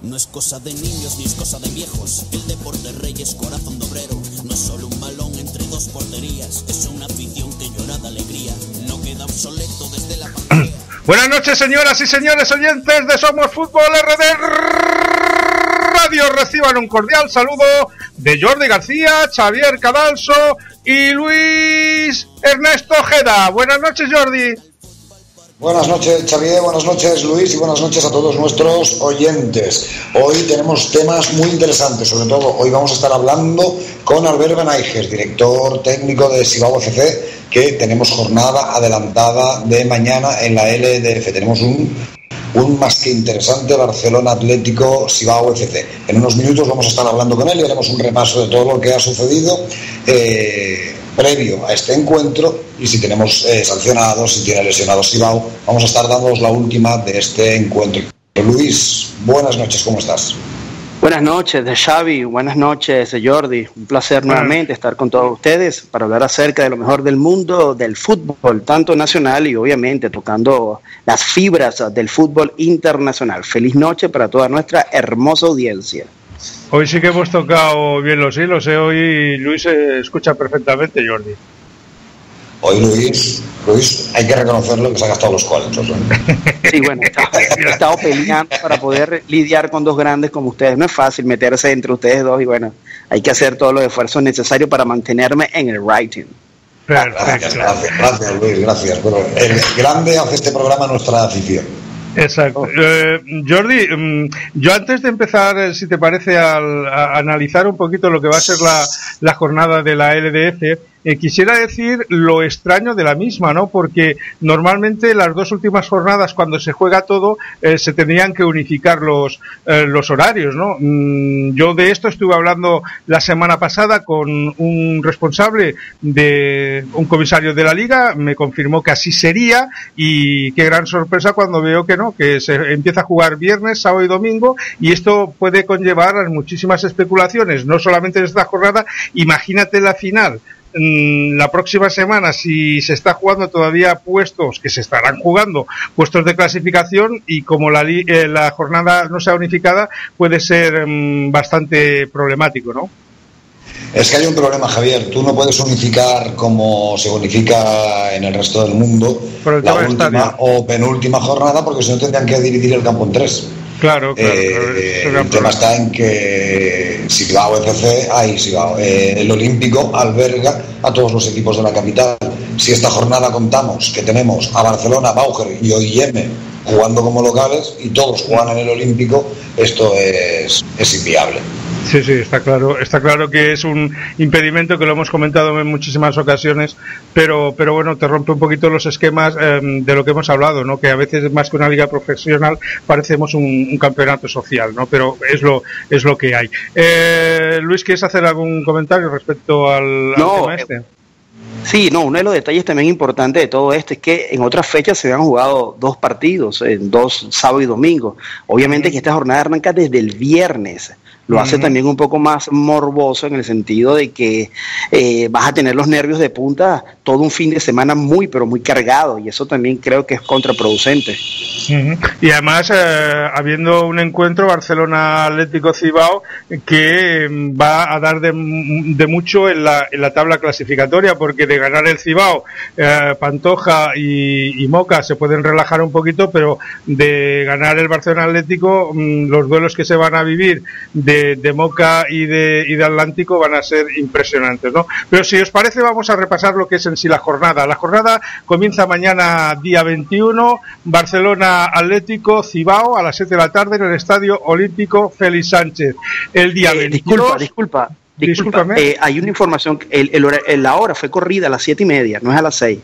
No es cosa de niños ni es cosa de viejos. El deporte rey es corazón de obrero. No es solo un balón entre dos porterías. Es una afición que llora de alegría. No queda obsoleto desde la pantalla. Buenas noches, señoras y señores oyentes de Somos Fútbol RD Radio. Reciban un cordial saludo de Jordi García, Xavier Cadalso y Luis Ernesto Ojeda. Buenas noches, Jordi. Buenas noches, Xavier, buenas noches, Luis, y buenas noches a todos nuestros oyentes. Hoy tenemos temas muy interesantes, sobre todo hoy vamos a estar hablando con Albert Benaiges, director técnico de Sibao FC, que tenemos jornada adelantada de mañana en la LDF. Tenemos un más que interesante Barcelona Atlético Sibao FC. En unos minutos vamos a estar hablando con él y haremos un repaso de todo lo que ha sucedido previo a este encuentro, y si tenemos sancionados, si tiene lesionados Sibao, vamos a estar dándoos la última de este encuentro. Luis, buenas noches, ¿cómo estás? Buenas noches, Xavi, buenas noches, Jordi. Un placer nuevamente estar con todos ustedes para hablar acerca de lo mejor del mundo del fútbol, tanto nacional y obviamente tocando las fibras del fútbol internacional. Feliz noche para toda nuestra hermosa audiencia. Hoy sí que hemos tocado bien los hilos, hoy Luis se escucha perfectamente, Jordi. Hoy Luis, hay que reconocerlo que se ha gastado los cuadros. Sí, bueno, he estado peleando para poder lidiar con dos grandes como ustedes. No es fácil meterse entre ustedes dos y bueno, hay que hacer todos los esfuerzos necesarios para mantenerme en el rating. Gracias Luis, gracias. Bueno, el grande hace este programa nuestra afición. Exacto. Jordi, yo antes de empezar, si te parece, a analizar un poquito lo que va a ser la jornada de la LDF, quisiera decir lo extraño de la misma, ¿no? Porque normalmente las dos últimas jornadas, cuando se juega todo, se tendrían que unificar los horarios, ¿no? Yo de esto estuve hablando la semana pasada con un responsable de un comisario de la liga, me confirmó que así sería, y qué gran sorpresa cuando veo que no, que se empieza a jugar viernes, sábado y domingo, y esto puede conllevar a muchísimas especulaciones, no solamente en esta jornada. Imagínate la final. La próxima semana, si se está jugando todavía puestos, que se estarán jugando puestos de clasificación, y como la jornada no sea unificada, puede ser bastante problemático, ¿no? Es que hay un problema, Javier. Tú no puedes unificar como se unifica en el resto del mundo la última o penúltima jornada, porque si no tendrían que dividir el campo en tres. Claro. El tema está en que Sibao FC, el Olímpico alberga a todos los equipos de la capital. Si esta jornada contamos que tenemos a Barcelona, Bauer y OIM jugando como locales y todos juegan en el Olímpico, esto es inviable. Sí, está claro que es un impedimento, que lo hemos comentado en muchísimas ocasiones, pero bueno, te rompe un poquito los esquemas de lo que hemos hablado, ¿no? Que a veces más que una liga profesional parecemos un campeonato social, ¿no? Pero es lo que hay. Luis, ¿quieres hacer algún comentario respecto al tema este? Sí, uno de los detalles también importantes de todo esto es que en otras fechas se han jugado dos partidos, dos sábado y domingo. Obviamente que esta jornada arranca desde el viernes. Lo hace también un poco más morboso en el sentido de que vas a tener los nervios de punta todo un fin de semana muy, pero muy cargado, y eso también creo que es contraproducente. Y además, habiendo un encuentro Barcelona Atlético Sibao que va a dar de mucho en la tabla clasificatoria, porque de ganar el Sibao, Pantoja y Moca se pueden relajar un poquito, pero de ganar el Barcelona Atlético, los duelos que se van a vivir de Moca y de Atlántico van a ser impresionantes, ¿no? Pero si os parece, vamos a repasar lo que es en sí la jornada. La jornada comienza mañana, día 21, Barcelona Atlético Sibao a las 7 de la tarde en el Estadio Olímpico Félix Sánchez. El día 22... Discúlpame. Hay una información, la hora fue corrida a las 7:30, no es a las 6.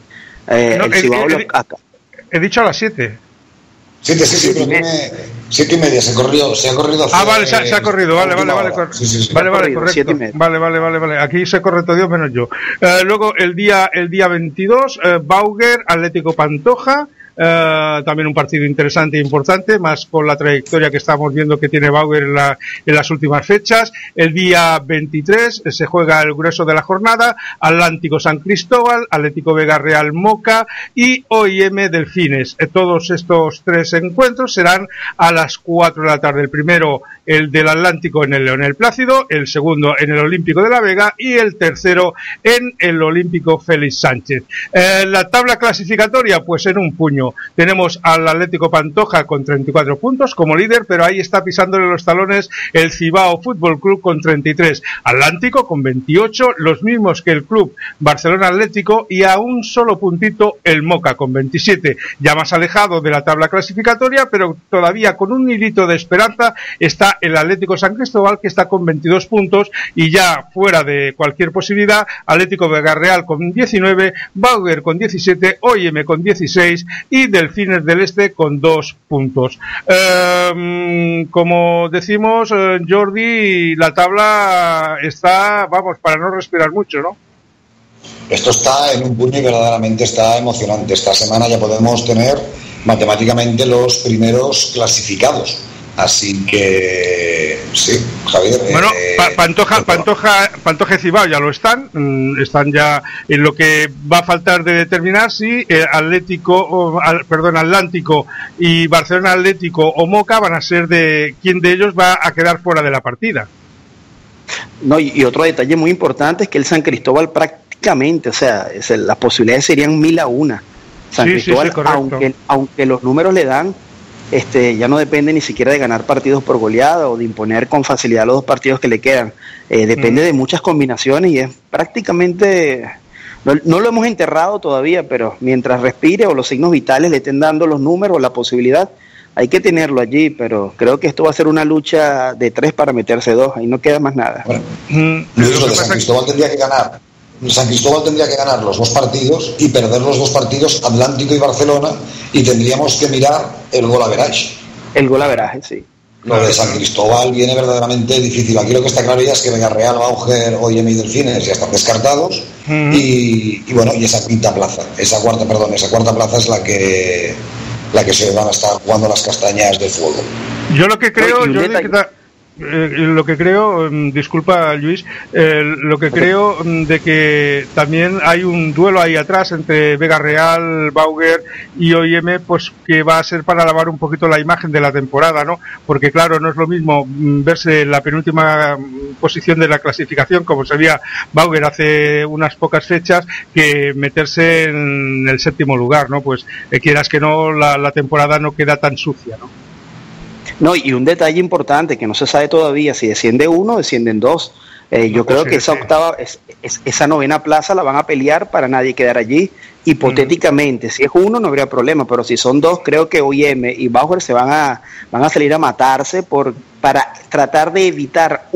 He dicho a las 7. Sí, pero tiene 7:30, se ha corrido. Vale, se ha corrido, vale, correcto. Vale. Aquí se corre todo Dios menos yo. Luego el día 22, Bauer, Atlético Pantoja, también un partido interesante e importante, más con la trayectoria que estamos viendo que tiene Bauer en las últimas fechas. El día 23 se juega el grueso de la jornada: Atlántico San Cristóbal, Atlético Vega Real Moca y OIM Delfines. Todos estos 3 encuentros serán a las 4 de la tarde. El primero, el del Atlántico, en el Leonel Plácido; el segundo en el Olímpico de la Vega; y el tercero en el Olímpico Félix Sánchez. La tabla clasificatoria, pues en un puño. Tenemos al Atlético Pantoja con 34 puntos como líder, pero ahí está pisándole los talones el Cibao Fútbol Club con 33, Atlántico con 28, los mismos que el Club Barcelona Atlético, y a un solo puntito el Moca con 27. Ya más alejado de la tabla clasificatoria, pero todavía con un hilito de esperanza, está el Atlético San Cristóbal, que está con 22 puntos, y ya fuera de cualquier posibilidad, Atlético Vega Real con 19, Bauer con 17, OIM con 16 y Delfines del Este con 2 puntos. Como decimos, Jordi, la tabla está, vamos, para no respirar mucho, ¿no? Esto está en un puño y verdaderamente está emocionante. Esta semana ya podemos tener matemáticamente los primeros clasificados. Así que sí, Javier. Bueno, Pantoja y Cibao ya lo están ya en lo que va a faltar de determinar si Atlántico y Barcelona Atlético o Moca van a ser de quién de ellos va a quedar fuera de la partida. No, y otro detalle muy importante es que el San Cristóbal prácticamente, o sea, las posibilidades serían 1000-1. San Cristóbal, aunque los números le dan, ya no depende ni siquiera de ganar partidos por goleada o de imponer con facilidad los 2 partidos que le quedan. Depende de muchas combinaciones y es prácticamente, no lo hemos enterrado todavía, pero mientras respire o los signos vitales le estén dando los números, la posibilidad, hay que tenerlo allí, pero creo que esto va a ser una lucha de 3 para meterse 2, ahí no queda más nada. Bueno, lo de San Cristóbal tendría que ganar. San Cristóbal tendría que ganar los 2 partidos y perder los 2 partidos Atlántico y Barcelona, y tendríamos que mirar el gol average. El gol average, sí. Lo de San Cristóbal viene verdaderamente difícil. Aquí lo que está claro ya es que Vega Real, Bauer, OIM y Delfines ya están descartados. Y bueno, y esa cuarta plaza es la que se van a estar jugando las castañas de fuego. Yo lo que creo, disculpa Luis, lo que creo de que también hay un duelo ahí atrás entre Vega Real, Bauer y OIM, pues que va a ser para lavar un poquito la imagen de la temporada, ¿no? Porque claro, no es lo mismo verse en la penúltima posición de la clasificación, como se veía Bauer hace unas pocas fechas, que meterse en el 7º lugar, ¿no? Pues quieras que no, la temporada no queda tan sucia, ¿no? No, y un detalle importante que no se sabe todavía, si desciende 1 o descienden 2. Yo creo que esa octava, esa 9ª plaza la van a pelear para nadie quedar allí. Hipotéticamente, si es 1 no habría problema, pero si son 2, creo que OIM y Bauer se van a salir a matarse para tratar de evitar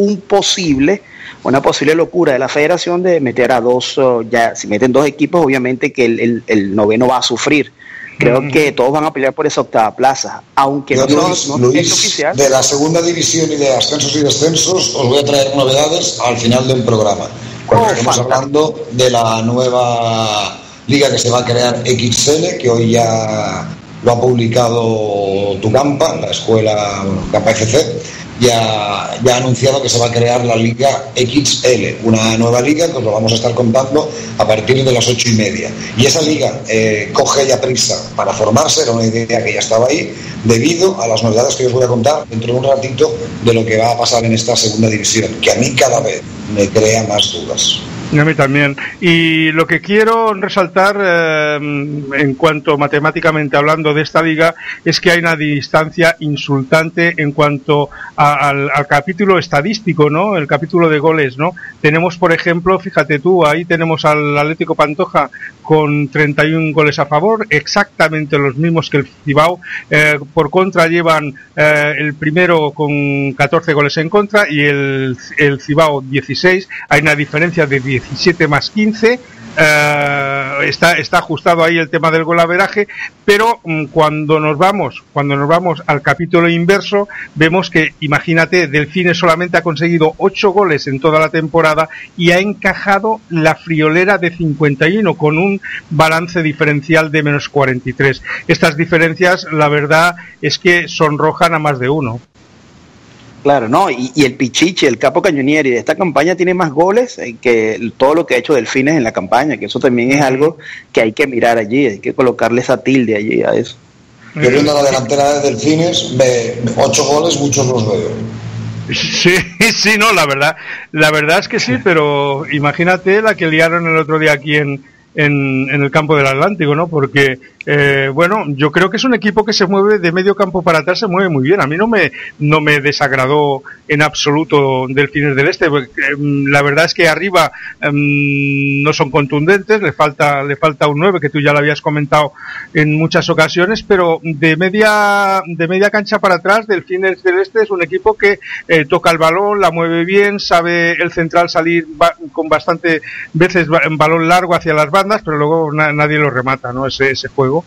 una posible locura de la federación de meter a 2, ya si meten 2 equipos, obviamente que el noveno va a sufrir. Creo que todos van a pelear por esa 8ª plaza, aunque no es oficial. De la segunda división y de ascensos y descensos os voy a traer novedades al final del programa, cuando estemos hablando de la nueva liga que se va a crear XL, que hoy ya lo ha publicado Tucampa, la escuela Campa FC, ya ha anunciado que se va a crear la Liga XL, una nueva liga que os lo vamos a estar contando a partir de las 8:30. Y esa liga coge ya prisa para formarse, era una idea que ya estaba ahí, debido a las novedades que os voy a contar dentro de un ratito de lo que va a pasar en esta segunda división, que a mí cada vez me crea más dudas. A mí también. Y lo que quiero resaltar en cuanto matemáticamente hablando de esta liga es que hay una distancia insultante en cuanto al capítulo estadístico, ¿no? El capítulo de goles, ¿no? Tenemos, por ejemplo, fíjate tú, ahí tenemos al Atlético Pantoja con 31 goles a favor, exactamente los mismos que el Cibao. Por contra llevan el primero con 14 goles en contra y el Cibao 16. Hay una diferencia de 17 más 15. está ajustado ahí el tema del golaveraje, pero cuando nos vamos al capítulo inverso, vemos que, imagínate, Delfines solamente ha conseguido 8 goles en toda la temporada y ha encajado la friolera de 51 con un balance diferencial de menos 43. Estas diferencias, la verdad es que sonrojan a más de uno. Claro, no, y el Pichichi, el Capo Cañonieri de esta campaña tiene más goles que todo lo que ha hecho Delfines en la campaña, que eso también es algo que hay que mirar allí, hay que colocarle esa tilde allí a eso. Yo viendo la delantera de Delfines, 8 goles, muchos los veo. Sí, no, la verdad es que sí, pero imagínate la que liaron el otro día aquí en el campo del Atlántico, ¿no? Porque, bueno, yo creo que es un equipo que se mueve de medio campo para atrás, se mueve muy bien. A mí no me desagradó en absoluto Delfines del Este, porque, la verdad es que arriba no son contundentes, le falta un 9, que tú ya lo habías comentado en muchas ocasiones, pero de media cancha para atrás, Delfines del Este es un equipo que toca el balón, la mueve bien, sabe el central salir con bastante veces en balón largo hacia las bandas, pero luego nadie lo remata, ¿no? Ese juego.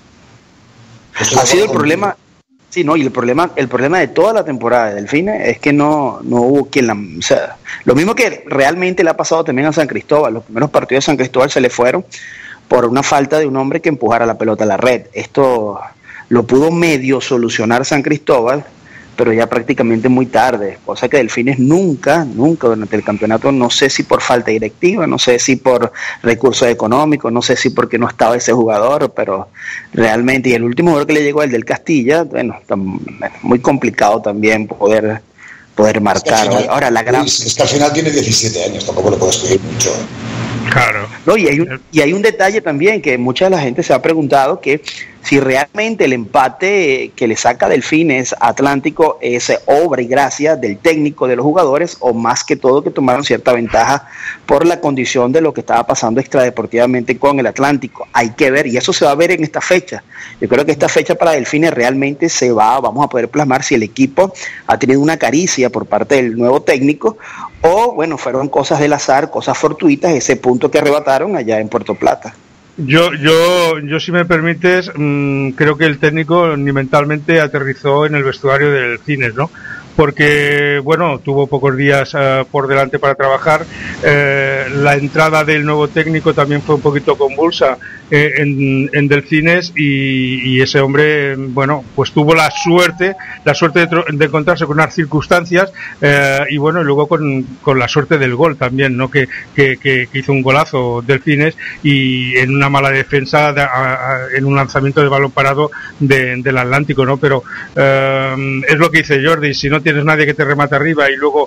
Ha sido el problema, sí, no, y el problema de toda la temporada de Delfines es que no hubo quien o sea, lo mismo que realmente le ha pasado también a San Cristóbal. Los primeros partidos de San Cristóbal se le fueron por una falta de un hombre que empujara la pelota a la red. Esto lo pudo medio solucionar San Cristóbal, pero ya prácticamente muy tarde, cosa que Delfines nunca durante el campeonato, no sé si por falta directiva, no sé si por recursos económicos, no sé si porque no estaba ese jugador, pero realmente, y el último gol que le llegó, el del Castilla, bueno, muy complicado también poder marcar. Es que Ahora la gran... Es que al final tiene 17 años, tampoco le puedes pedir mucho. Claro. No, y hay un detalle también que mucha de la gente se ha preguntado, que si realmente el empate que le saca Delfines a Atlántico es obra y gracia del técnico, de los jugadores, o más que todo que tomaron cierta ventaja por la condición de lo que estaba pasando extradeportivamente con el Atlántico. Hay que ver, y eso se va a ver en esta fecha. Yo creo que esta fecha para Delfines realmente vamos a poder plasmar si el equipo ha tenido una caricia por parte del nuevo técnico, o bueno, fueron cosas del azar, cosas fortuitas, ese punto que arrebataron allá en Puerto Plata. Yo si me permites, creo que el técnico ni mentalmente aterrizó en el vestuario del Delfines, ¿no? Porque, bueno, tuvo pocos días por delante para trabajar. La entrada del nuevo técnico también fue un poquito convulsa en Delfines, y ese hombre, bueno, pues tuvo la suerte de encontrarse con unas circunstancias, y bueno, y luego con la suerte del gol también, ¿no? Que hizo un golazo Delfines, y en una mala defensa en un lanzamiento de balón parado del Atlántico, ¿no? Pero es lo que dice Jordi, si no tienes nadie que te remate arriba, y luego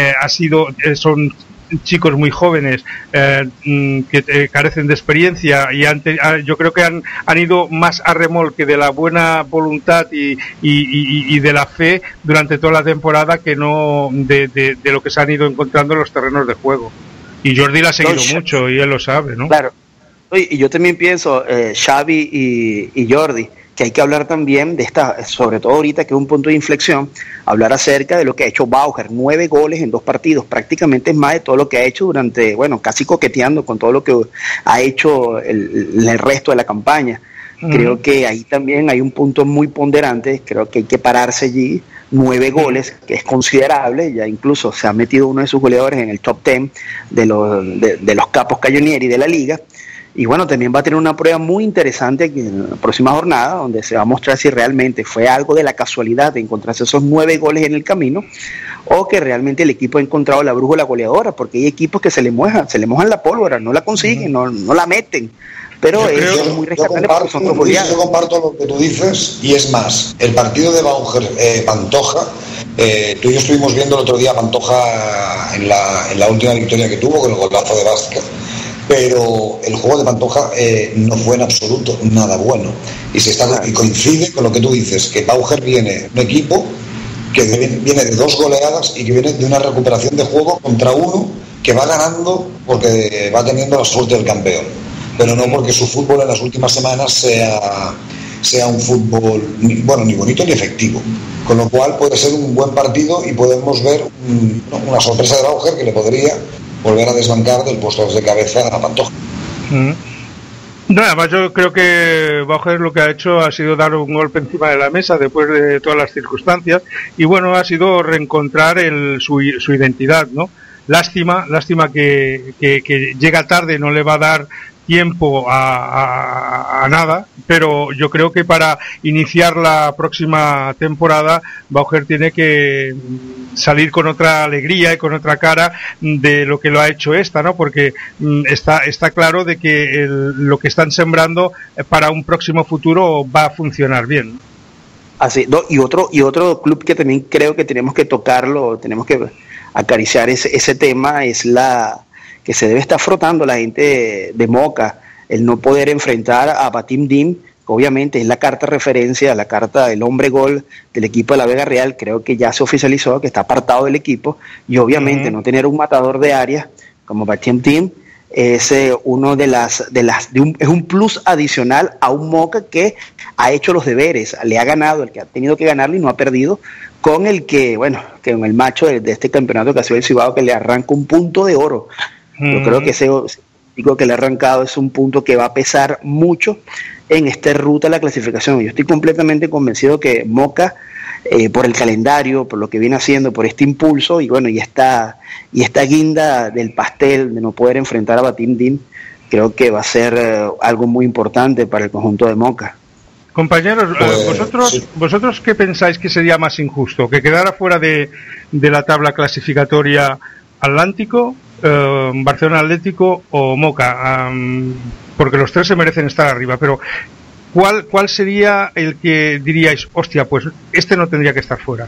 son chicos muy jóvenes que carecen de experiencia, y yo creo que han ido más a remolque de la buena voluntad y de la fe durante toda la temporada, que no de lo que se han ido encontrando en los terrenos de juego. Y Jordi la ha seguido mucho, y él lo sabe, ¿no? Claro. Y yo también pienso, Xavi y Jordi, que hay que hablar también de esta, sobre todo ahorita que es un punto de inflexión, hablar acerca de lo que ha hecho Bauer, 9 goles en 2 partidos, prácticamente es más de todo lo que ha hecho durante, bueno, casi coqueteando con todo lo que ha hecho el resto de la campaña. Creo que ahí también hay un punto muy ponderante, creo que hay que pararse allí. 9 goles, que es considerable, ya incluso se ha metido uno de sus goleadores en el top 10 de los capos Cañonieri de la liga. Y bueno, también va a tener una prueba muy interesante en la próxima jornada, donde se va a mostrar si realmente fue algo de la casualidad de encontrarse esos 9 goles en el camino, o que realmente el equipo ha encontrado la brújula goleadora, porque hay equipos que se le mojan la pólvora, no la consiguen, no la meten. Pero es muy rescatable porque son goleados. Yo comparto lo que tú dices, y es más, el partido de Pantoja, tú y yo estuvimos viendo el otro día a Pantoja en la última victoria que tuvo con el golazo de Vázquez, pero el juego de Pantoja no fue en absoluto nada bueno, y coincide con lo que tú dices, que Bauer viene un equipo que viene de 2 goleadas y que viene de una recuperación de juego contra uno que va ganando porque va teniendo la suerte del campeón, pero no porque su fútbol en las últimas semanas sea un fútbol ni bonito ni efectivo, con lo cual puede ser un buen partido y podemos ver una sorpresa de Bauer que le podría volver a desbancar del puesto de cabeza a Pantoja. No, además yo creo que Bauer lo que ha hecho ha sido dar un golpe encima de la mesa después de todas las circunstancias y bueno, ha sido reencontrar su identidad, ¿no? Lástima que llega tarde, no le va a dar tiempo a nada, pero yo creo que para iniciar la próxima temporada Bauer tiene que salir con otra alegría y con otra cara de lo que lo ha hecho esta, ¿no? Porque está claro de que lo que están sembrando para un próximo futuro va a funcionar bien. Así, no, y otro club que también creo que tenemos que tocarlo, tenemos que acariciar ese tema, es que se debe estar frotando la gente de Moca, el no poder enfrentar a Batim Dim, que obviamente es la carta referencia, la carta del hombre gol del equipo de la Vega Real. Creo que ya se oficializó que está apartado del equipo, y obviamente no tener un matador de área como Batim Dim es uno es un plus adicional a un Moca que ha hecho los deberes, le ha ganado, el que ha tenido que ganarlo y no ha perdido, con el que, bueno, que en el macho de este campeonato que ha sido el Cibao, que le arranca un punto de oro. Yo creo que ese digo que le ha arrancado es un punto que va a pesar mucho en esta ruta de la clasificación. Yo estoy completamente convencido que Moca, por el calendario, por lo que viene haciendo, por este impulso y bueno, y esta guinda del pastel de no poder enfrentar a Batim Dim, creo que va a ser algo muy importante para el conjunto de Moca. Compañeros, ¿vosotros qué pensáis que sería más injusto? ¿Que quedara fuera de la tabla clasificatoria Atlántico, Barcelona Atlético o Moca? Porque los tres se merecen estar arriba, pero ¿cuál sería el que diríais, hostia, pues este no tendría que estar fuera?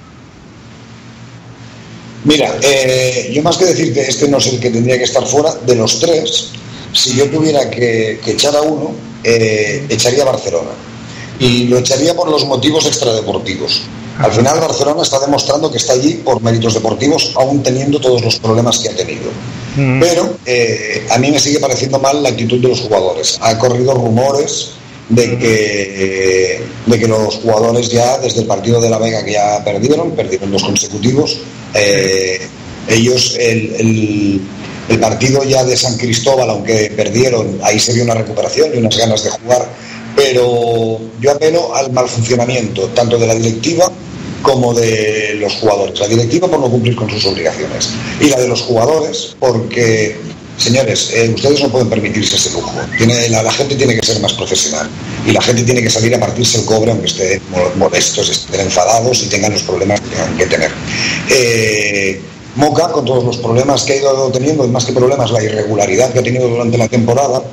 Mira, yo más que decir que este no es el que tendría que estar fuera, de los tres, si yo tuviera que echar a uno, echaría a Barcelona. Y lo echaría por los motivos extradeportivos. Al final Barcelona está demostrando que está allí por méritos deportivos, aún teniendo todos los problemas que ha tenido. Pero a mí me sigue pareciendo mal la actitud de los jugadores. Ha corrido rumores de que los jugadores ya, desde el partido de La Vega que ya perdieron 2 consecutivos, ellos el partido ya de San Cristóbal, aunque perdieron, ahí se vio una recuperación y unas ganas de jugar, pero yo apelo al mal funcionamiento tanto de la directiva como de los jugadores. La directiva por no cumplir con sus obligaciones y la de los jugadores porque, señores, ustedes no pueden permitirse ese lujo. La gente tiene que ser más profesional y la gente tiene que salir a partirse el cobre aunque estén molestos, estén enfadados y tengan los problemas que tengan que tener. Moca, con todos los problemas que ha ido teniendo, y más que problemas, la irregularidad que ha tenido durante la temporada,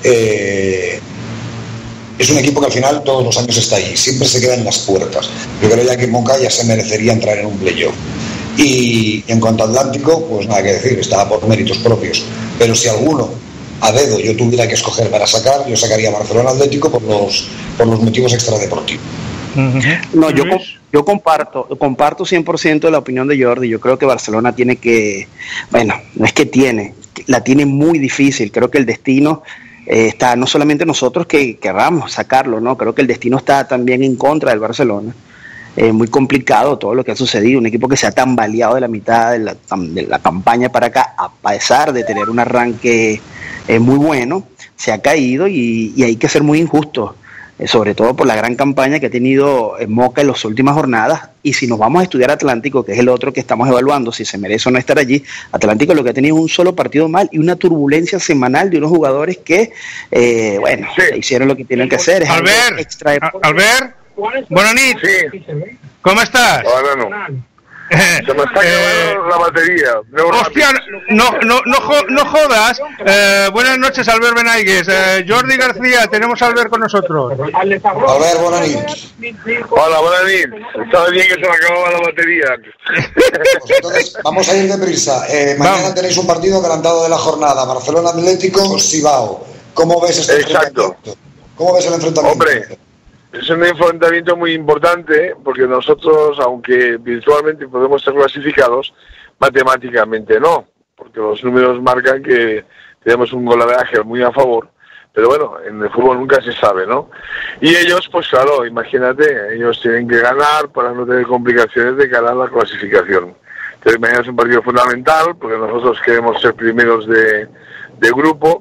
es un equipo que al final todos los años está ahí, siempre se queda en las puertas. Yo creo ya que Moca ya se merecería entrar en un playoff. Y en cuanto a Atlántico, pues nada que decir, estaba por méritos propios. Pero si alguno, a dedo, yo tuviera que escoger para sacar, yo sacaría a Barcelona Atlético por los motivos extradeportivos. No, yo comparto 100% la opinión de Jordi. Yo creo que Barcelona tiene que, bueno, no es que la tiene muy difícil. Creo que el destino está, no solamente nosotros que querramos sacarlo, ¿no? Creo que el destino está también en contra del Barcelona. Muy complicado todo lo que ha sucedido, un equipo que se ha tambaleado de la mitad de la campaña para acá, a pesar de tener un arranque muy bueno, se ha caído y hay que ser muy injustos, sobre todo por la gran campaña que ha tenido Moca en las últimas jornadas. Y si nos vamos a estudiar Atlántico, que es el otro que estamos evaluando, si se merece o no estar allí, Atlántico lo que ha tenido es un solo partido mal y una turbulencia semanal de unos jugadores que, hicieron lo que tienen que hacer. Albert, buenas noches. Sí. ¿Cómo estás? Ahora no. Se me está acabando la batería. Hostia, no jodas. Buenas noches, Albert Benaigues. Jordi García, tenemos a Albert con nosotros. Albert, buenas noches. Hola, buenas noches. Estaba bien que se me acababa la batería. Pues entonces, vamos a ir deprisa. Mañana tenéis un partido adelantado de la jornada. Barcelona Atlético, Cibao. ¿Cómo ves este enfrentamiento? ¿Cómo ves el enfrentamiento? Hombre, es un enfrentamiento muy importante porque nosotros, aunque virtualmente podemos ser clasificados, matemáticamente no, porque los números marcan que tenemos un golaveraje muy a favor, pero bueno, en el fútbol nunca se sabe, ¿no? Y ellos, pues claro, imagínate, ellos tienen que ganar para no tener complicaciones de cara a la clasificación. Entonces mañana es un partido fundamental porque nosotros queremos ser primeros de grupo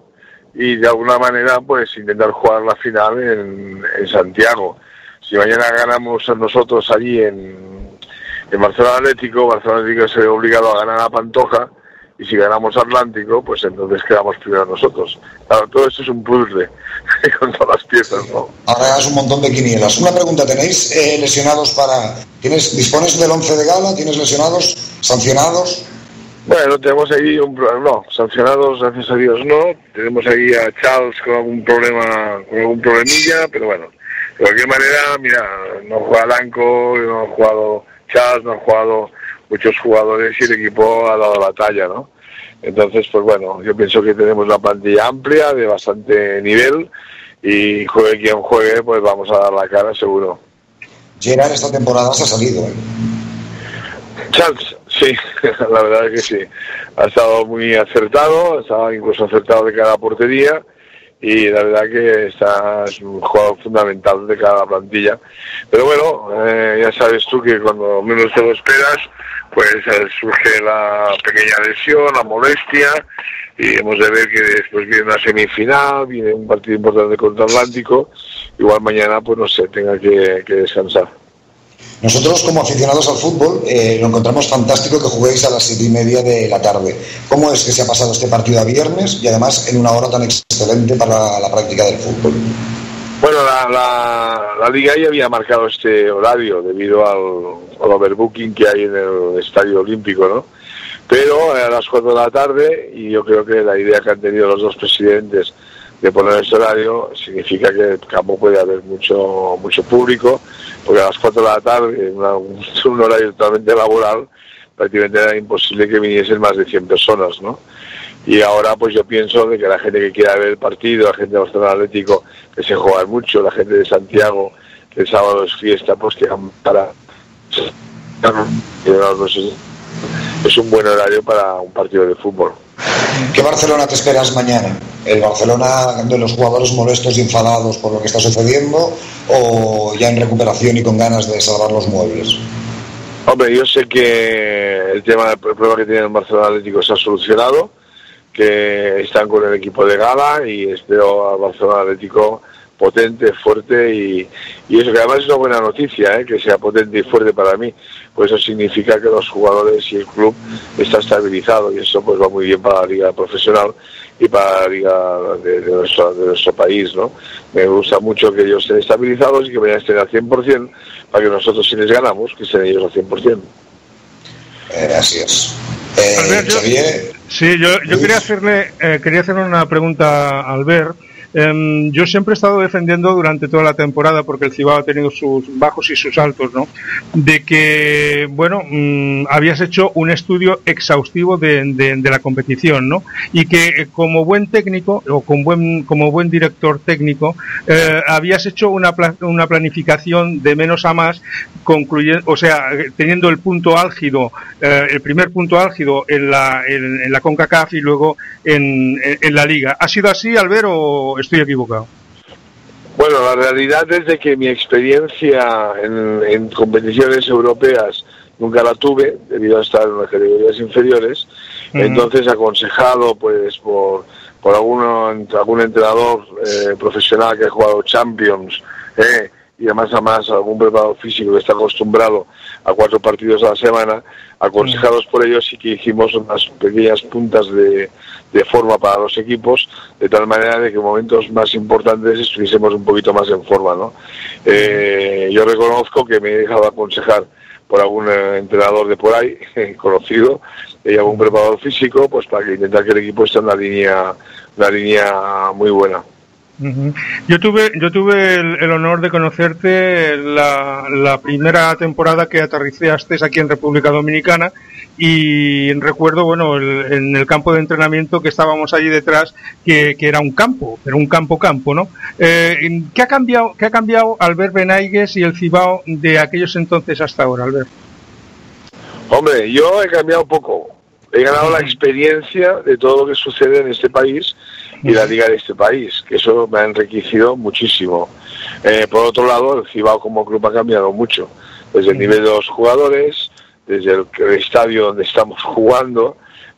y de alguna manera pues intentar jugar la final en Santiago. Si mañana ganamos nosotros allí en Barcelona Atlético se ve obligado a ganar a Pantoja, y si ganamos Atlántico, pues entonces quedamos primero nosotros. Claro, todo esto es un puzzle con todas las piezas, ¿no? Ahora es un montón de quinielas. Una pregunta, ¿tenéis lesionados dispones del 11 de gala? ¿Tienes lesionados, sancionados? Bueno, tenemos ahí no, sancionados, gracias a Dios no. Tenemos ahí a Charles con algún problemilla, pero bueno, de cualquier manera, mira, no juega Lanco, no ha jugado Charles, no han jugado muchos jugadores y el equipo ha dado la talla, ¿no? Entonces, pues bueno, yo pienso que tenemos una plantilla amplia, de bastante nivel, y juegue quien juegue, pues vamos a dar la cara seguro. Gerard esta temporada se ha salido, ¿eh? Charles, sí, la verdad es que sí. Ha estado muy acertado, estaba incluso acertado de cada portería, y la verdad que es un jugador fundamental de cada plantilla. Pero bueno, ya sabes tú que cuando menos te lo esperas, pues surge la pequeña lesión, la molestia, y hemos de ver que después viene una semifinal, viene un partido importante contra Atlántico, igual mañana pues no sé, tenga que descansar. Nosotros, como aficionados al fútbol, lo encontramos fantástico que juguéis a las 7:30 de la tarde. ¿Cómo es que se ha pasado este partido a viernes y además en una hora tan excelente para la práctica del fútbol? Bueno, la Liga ya había marcado este horario debido al overbooking que hay en el Estadio Olímpico, ¿no? Pero a las 4 de la tarde, y yo creo que la idea que han tenido los dos presidentes de poner este horario significa que el campo puede haber mucho público, porque a las 4 de la tarde, un horario totalmente laboral, prácticamente era imposible que viniesen más de 100 personas, ¿no? Y ahora pues yo pienso de que la gente que quiera ver el partido, la gente de Barcelona Atlético, que se juega mucho, la gente de Santiago, que el sábado es fiesta, pues que para... es un buen horario para un partido de fútbol. ¿Qué Barcelona te esperas mañana? ¿El Barcelona de los jugadores molestos y enfadados por lo que está sucediendo, o ya en recuperación y con ganas de salvar los muebles? Hombre, yo sé que el problema que tiene el Barcelona Atlético se ha solucionado, que están con el equipo de gala, y espero al Barcelona Atlético potente, fuerte, y eso que además es una buena noticia, que sea potente y fuerte para mí, pues eso significa que los jugadores y el club está estabilizado, y eso pues va muy bien para la liga profesional y para la liga de nuestro país, ¿no? Me gusta mucho que ellos estén estabilizados y que vayan a estar al 100%, para que nosotros, si les ganamos, que estén ellos al 100%. Así es. Albert, yo quería hacerle una pregunta a Albert. Yo siempre he estado defendiendo durante toda la temporada, porque el Cibao ha tenido sus bajos y sus altos, ¿no? De que, bueno, habías hecho un estudio exhaustivo de la competición, ¿no? Y que como buen técnico, o como buen director técnico, habías hecho una planificación de menos a más, concluyendo, o sea, teniendo el punto álgido, el primer punto álgido en la CONCACAF y luego en la Liga. ¿Ha sido así, Albert, o estoy equivocado? Bueno, la realidad es de que mi experiencia en competiciones europeas nunca la tuve, debido a estar en las categorías inferiores. Entonces, aconsejado pues por algún entrenador profesional que ha jugado Champions, y además algún preparador físico que está acostumbrado a 4 partidos a la semana, aconsejados por ellos, sí que hicimos unas pequeñas puntas de forma para los equipos, de tal manera de que en momentos más importantes estuviésemos un poquito más en forma, ¿no? Yo reconozco que me he dejado aconsejar por algún entrenador de por ahí, conocido, y algún preparador físico, pues para que intentar que el equipo esté en una línea muy buena. Yo tuve el honor de conocerte la primera temporada que aterrizaste aquí en República Dominicana, y recuerdo, bueno, en el campo de entrenamiento que estábamos allí detrás, que era un campo, pero un campo, ¿no? ¿Qué ha cambiado Albert Benaigues y el Cibao de aquellos entonces hasta ahora, Albert? Hombre, yo he cambiado poco. He ganado la experiencia de todo lo que sucede en este país y la liga de este país, que eso me ha enriquecido muchísimo. Por otro lado, el Cibao como club ha cambiado mucho, desde el nivel de los jugadores, desde el estadio donde estamos jugando,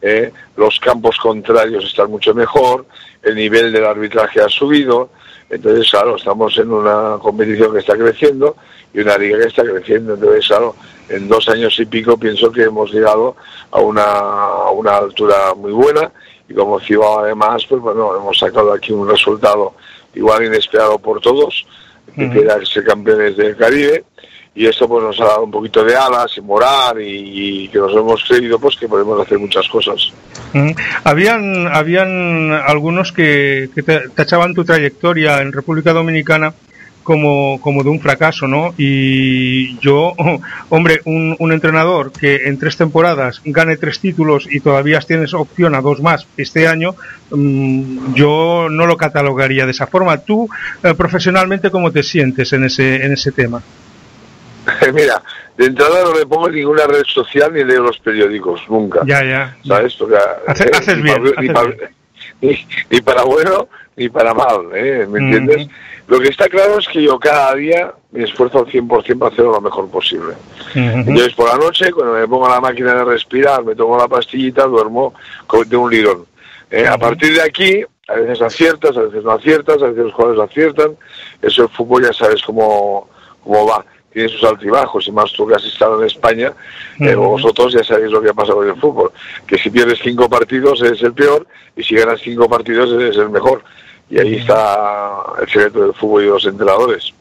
los campos contrarios están mucho mejor, el nivel del arbitraje ha subido. Entonces, claro, estamos en una competición que está creciendo y una liga que está creciendo. Entonces, claro, en 2 años y pico pienso que hemos llegado a una altura muy buena, y como Cibao además, pues bueno, hemos sacado aquí un resultado igual inesperado por todos, que era ser campeones del Caribe, y esto pues nos ha dado un poquito de alas y moral, y que nos hemos creído pues que podemos hacer muchas cosas. Habían algunos que tachaban tu trayectoria en República Dominicana como de un fracaso, ¿no? Y yo, hombre, un entrenador que en 3 temporadas gane 3 títulos y todavía tienes opción a 2 más este año, yo no lo catalogaría de esa forma. Tú, profesionalmente, ¿cómo te sientes en ese tema? Mira, de entrada no me pongo en ninguna red social ni leo los periódicos, nunca. Ya. ¿Sabes? Porque, haces bien. Ni para bueno ni para mal, ¿me entiendes? Lo que está claro es que yo cada día me esfuerzo al 100% para hacerlo lo mejor posible. Entonces, por la noche, cuando me pongo la máquina de respirar, me tomo la pastillita, duermo de un lirón. A partir de aquí, a veces aciertas, a veces no aciertas, a veces los jugadores aciertan. Eso el fútbol ya sabes cómo va. Tiene sus altibajos, y más tú que has estado en España, vosotros ya sabéis lo que ha pasado con el fútbol, que si pierdes 5 partidos eres el peor, y si ganas 5 partidos eres el mejor, y ahí está el secreto del fútbol y de los entrenadores.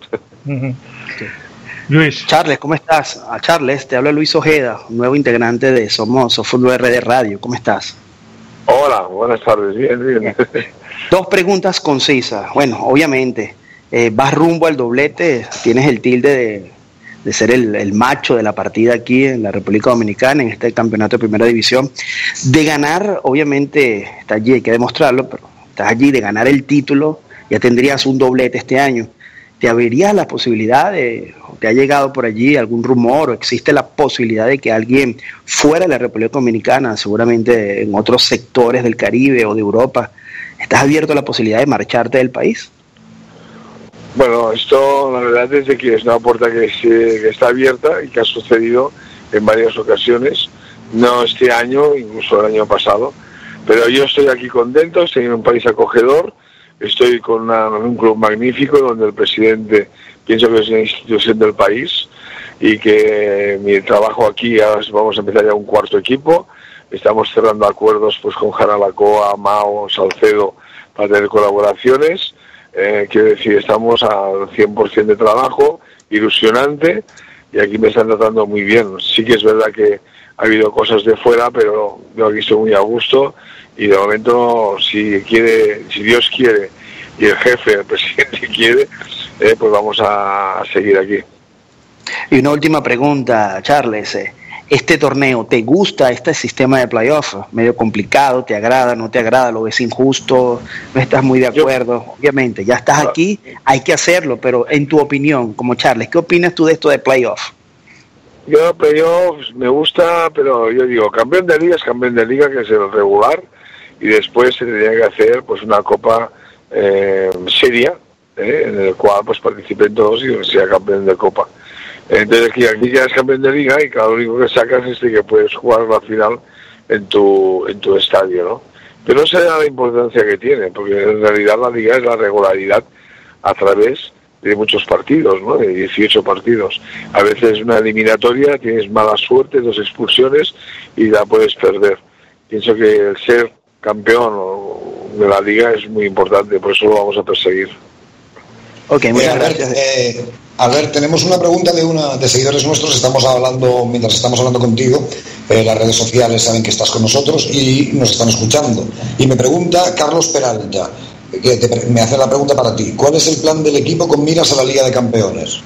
Luis. Charles, ¿cómo estás? A Charles, te habla Luis Ojeda, nuevo integrante de Somos Fútbol RD Radio. ¿Cómo estás? Hola, buenas tardes, bien. 2 preguntas concisas. Bueno, obviamente, vas rumbo al doblete, tienes el tilde de ser el macho de la partida aquí en la República Dominicana, en este campeonato de primera división. De ganar, obviamente, está allí, hay que demostrarlo, pero estás allí, de ganar el título, ya tendrías un doblete este año. ¿Te habría la posibilidad te ha llegado por allí algún rumor, o existe la posibilidad de que alguien fuera de la República Dominicana, seguramente en otros sectores del Caribe o de Europa, estás abierto a la posibilidad de marcharte del país? Bueno, esto la verdad es que es una puerta que está abierta y que ha sucedido en varias ocasiones, no este año, incluso el año pasado, pero yo estoy aquí contento, estoy en un país acogedor, estoy con un club magnífico donde el presidente pienso que es una institución del país, y que mi trabajo aquí, ahora vamos a empezar ya un 4.º equipo, estamos cerrando acuerdos pues con Jaralacoa, Mao, Salcedo, para tener colaboraciones. Quiero decir, estamos al 100% de trabajo, ilusionante, y aquí me están tratando muy bien. Sí que es verdad que ha habido cosas de fuera, pero yo aquí estoy muy a gusto, y de momento, si Dios quiere, y el jefe, el presidente quiere, pues vamos a seguir aquí. Y una última pregunta, Charles. ¿Este torneo te gusta, este sistema de playoff? ¿Medio complicado? ¿Te agrada? ¿No te agrada? ¿Lo ves injusto? ¿No estás muy de acuerdo? Obviamente, ya estás aquí, hay que hacerlo, pero en tu opinión, como Charles, ¿qué opinas tú de esto de playoff? Yo, playoffs me gusta, pero yo digo, campeón de liga es campeón de liga, que es el regular, y después se tendría que hacer pues una copa seria, en el cual pues participen todos y sea campeón de copa. Entonces aquí ya es campeón de liga, y cada único que sacas es de que puedes jugar la final en tu estadio, ¿no? Pero no se da la importancia que tiene, porque en realidad la liga es la regularidad a través de muchos partidos, ¿no? De 18 partidos. A veces una eliminatoria, tienes mala suerte, 2 expulsiones y la puedes perder. Pienso que el ser campeón de la liga es muy importante, por eso lo vamos a perseguir. Ok, muchas gracias. Albert, tenemos una pregunta de seguidores nuestros. Mientras estamos hablando contigo, las redes sociales saben que estás con nosotros y nos están escuchando. Y me pregunta Carlos Peralta, me hace la pregunta para ti: ¿cuál es el plan del equipo con miras a la Liga de Campeones?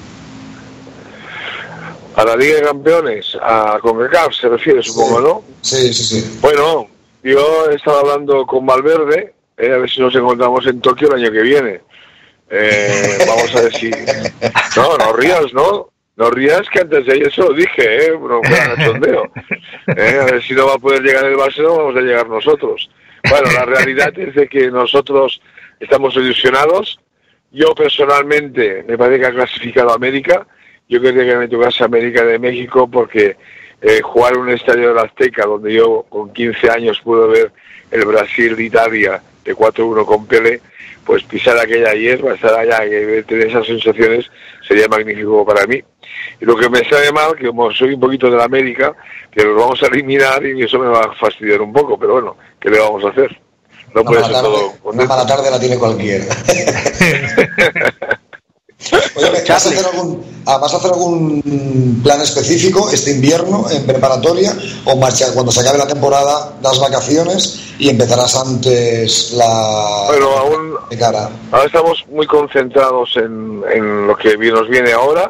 ¿A la Liga de Campeones? ¿A CONCACAF se refiere, supongo, no? Sí. Bueno, yo he estado hablando con Valverde, a ver si nos encontramos en Tokio el año que viene. Vamos a ver si... No rías, ¿no? No rías, que antes de ayer se lo dije, no fuera cachondeo. A ver si no va a poder llegar el Barcelona, vamos a llegar nosotros. Bueno, la realidad es de que nosotros estamos ilusionados. Yo personalmente me parece que ha clasificado a América. Yo quería que me tocase América de México, porque jugar en un estadio de la Azteca, donde yo con 15 años pude ver el Brasil-Italia de 4-1 con Pelé, pues pisar aquella hierba, estar allá y tener esas sensaciones sería magnífico para mí. Y lo que me sale mal, que como soy un poquito de la América, que los vamos a eliminar y eso me va a fastidiar un poco, pero bueno, ¿qué le vamos a hacer? No puede ser todo. Una mala tarde la tiene cualquiera. Oye, ¿vas a hacer algún plan específico este invierno en preparatoria o marcha cuando se acabe la temporada, las vacaciones y empezarás antes la de cara? Ahora estamos muy concentrados en lo que nos viene ahora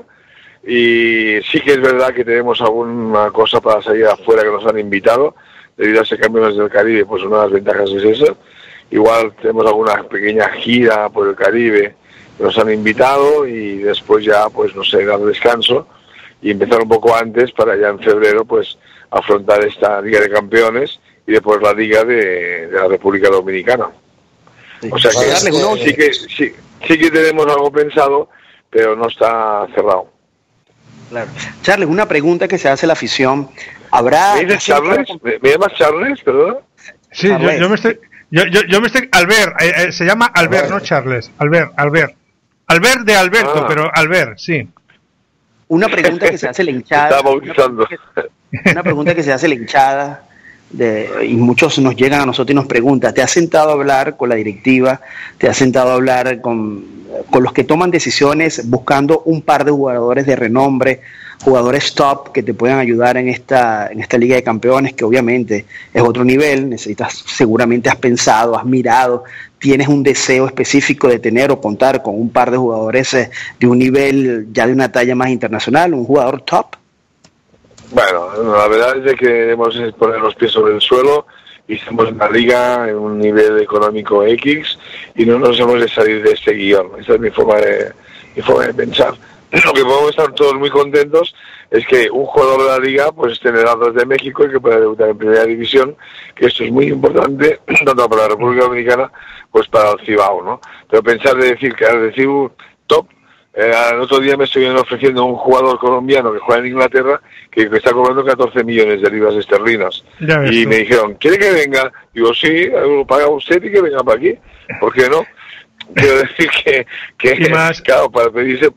y sí que es verdad que tenemos alguna cosa para salir afuera que nos han invitado debido a ser campeones del Caribe, pues una de las ventajas es esa. Igual tenemos alguna pequeña gira por el Caribe. Nos han invitado y después ya, pues no sé, dar descanso y empezar un poco antes para ya en febrero, pues afrontar esta Liga de Campeones y después la Liga de la República Dominicana. Sí. O sea que sí que tenemos algo pensado, pero no está cerrado. Claro. Charles, una pregunta que se hace la afición. ¿Habrá... ¿Me dices Charles? ¿Me llamas Charles, perdón? Sí, yo me estoy... Yo me estoy... Albert, se llama Albert, no Charles. Albert de Alberto, pero Albert, sí. Una pregunta que se hace la hinchada. Está bautizando. Una pregunta que se hace la hinchada, y muchos nos llegan a nosotros y nos preguntan, ¿te has sentado a hablar con la directiva? ¿Te has sentado a hablar con los que toman decisiones buscando un par de jugadores de renombre, jugadores top que te puedan ayudar en esta Liga de Campeones, que obviamente es otro nivel? Seguramente has pensado, has mirado, tienes un deseo específico de tener o contar con un par de jugadores de un nivel ya de una talla más internacional, un jugador top. Bueno, la verdad es de que debemos poner los pies sobre el suelo y estamos en la liga en un nivel económico X y no nos hemos de salir de este guión. Esa es mi forma de pensar. Lo que podemos estar todos muy contentos es que un jugador de la liga pues esté en el Atlas de México y que pueda debutar en primera división, que esto es muy importante tanto para la República Dominicana pues para el Cibao, ¿no? Pero pensar de decir que al decir top, el otro día me estuvieron ofreciendo un jugador colombiano que juega en Inglaterra que está cobrando 14 millones de libras esterlinas y me dijeron, ¿quiere que venga? Digo, sí, lo paga usted y que venga para aquí, ¿por qué no? Quiero decir que claro, para pedirse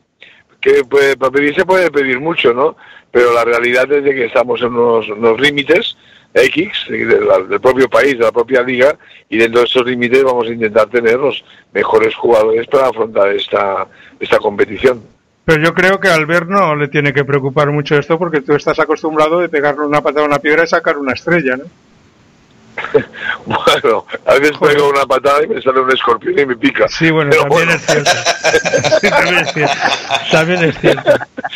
puede pedir mucho, ¿no? Pero la realidad es de que estamos en unos límites X del propio país, de la propia liga, y dentro de esos límites vamos a intentar tener los mejores jugadores para afrontar esta competición. Pero yo creo que a Albert no le tiene que preocupar mucho esto, porque tú estás acostumbrado de pegarle una patada a una piedra y sacar una estrella, ¿no? Bueno, a veces pego una patada y me sale un escorpión y me pica. Sí, bueno, también es cierto. También es cierto.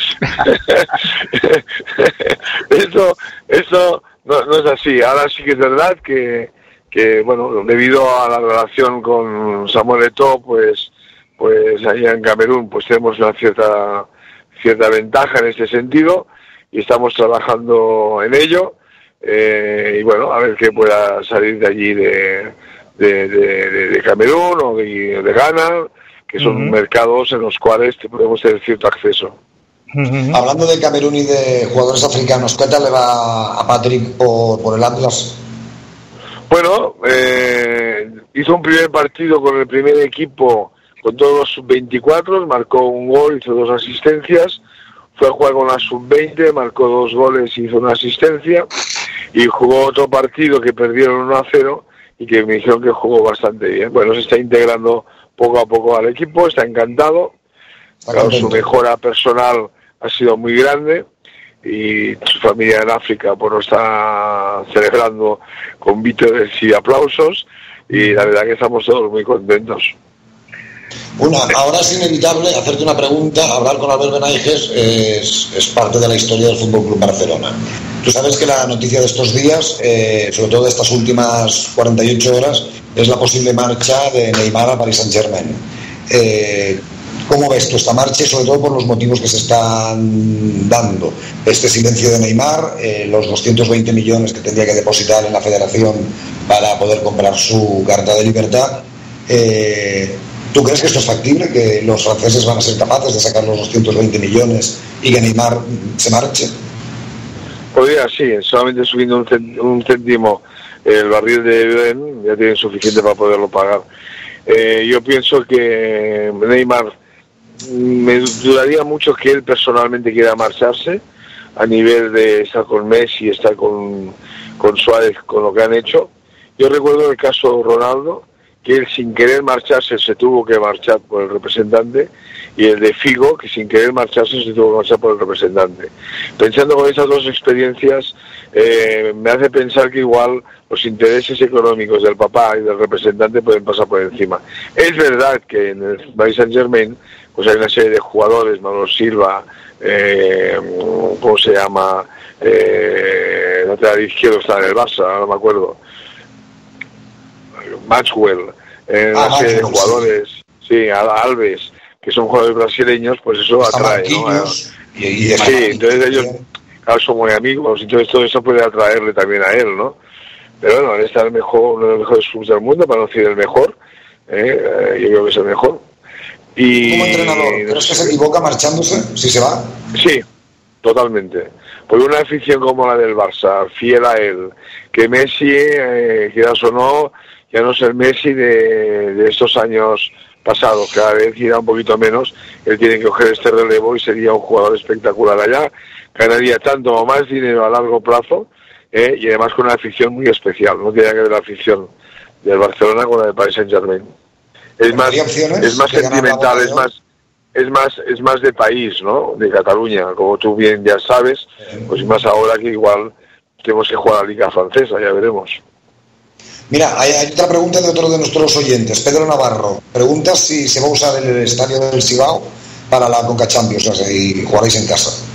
Eso no es así. Ahora sí que es verdad que bueno, debido a la relación con Samuel Eto'o, pues allá en Camerún pues tenemos una cierta ventaja en este sentido y estamos trabajando en ello. Y bueno, a ver qué pueda salir de allí de Camerún o de Ghana, que son mercados en los cuales podemos tener cierto acceso. Hablando de Camerún y de jugadores africanos, ¿qué tal le va a Patrick por el Atlas? Bueno, hizo un primer partido con el primer equipo, con todos los sub-24, marcó un gol, hizo 2 asistencias, fue a jugar con la sub-20, marcó 2 goles y hizo una asistencia, y jugó otro partido que perdieron 1-0 y que me dijeron que jugó bastante bien. Bueno, se está integrando poco a poco al equipo, está encantado. Claro, su mejora personal ha sido muy grande y su familia en África pues lo está celebrando con vítores y aplausos y la verdad que estamos todos muy contentos. Ahora es inevitable hacerte una pregunta. Hablar con Albert Benaiges es parte de la historia del Fútbol Club Barcelona. Tú sabes que la noticia de estos días, sobre todo de estas últimas 48 horas, es la posible marcha de Neymar a Paris Saint-Germain. ¿Cómo ves tú esta marcha y sobre todo por los motivos que se están dando? Este silencio de Neymar, los 220 millones que tendría que depositar en la federación para poder comprar su carta de libertad. ¿Tú crees que esto es factible? ¿Que los franceses van a ser capaces de sacar los 220 millones y que Neymar se marche? Podría, sí, solamente subiendo un céntimo el barril de Brent ya tiene suficiente para poderlo pagar. Yo pienso que Neymar, me dudaría mucho que él personalmente quiera marcharse a nivel de estar con Messi, estar con Suárez, con lo que han hecho. Yo recuerdo el caso de Ronaldo, que él sin querer marcharse se tuvo que marchar por el representante, y el de Figo, que sin querer marcharse se tuvo que marchar por el representante. Pensando con esas dos experiencias, me hace pensar que igual los intereses económicos del papá y del representante pueden pasar por encima. Es verdad que en el Paris Saint-Germain pues hay una serie de jugadores, Manuel Silva, ¿cómo se llama? El lateral izquierdo está en el Barça, no me acuerdo. Maxwell, una serie de jugadores, sí, Alves, que son jugadores brasileños, pues eso atrae, ¿no? Sí, entonces ellos, claro, son muy amigos, entonces todo eso puede atraerle también a él, ¿no? Pero bueno, él está el mejor, uno de los mejores clubes del mundo, para no decir el mejor, yo creo que es el mejor. Y como entrenador, ¿crees que se equivoca marchándose si se va? Sí, totalmente. Porque una afición como la del Barça, fiel a él, que Messi, quieras o no, ya no es el Messi de estos años pasados, cada vez irá un poquito menos, él tiene que coger este relevo y sería un jugador espectacular allá, ganaría tanto o más dinero a largo plazo, y además con una afición muy especial, no tiene que ver la afición del Barcelona con la del Paris Saint-Germain. Es más sentimental, es más de país, ¿no? De Cataluña, como tú bien ya sabes, pues más ahora que igual tenemos que jugar a la Liga Francesa, ya veremos. Mira, hay otra pregunta de otro de nuestros oyentes, Pedro Navarro. Pregunta si se va a usar el estadio del Cibao para la Conca Champions, o sea, y jugaréis en casa.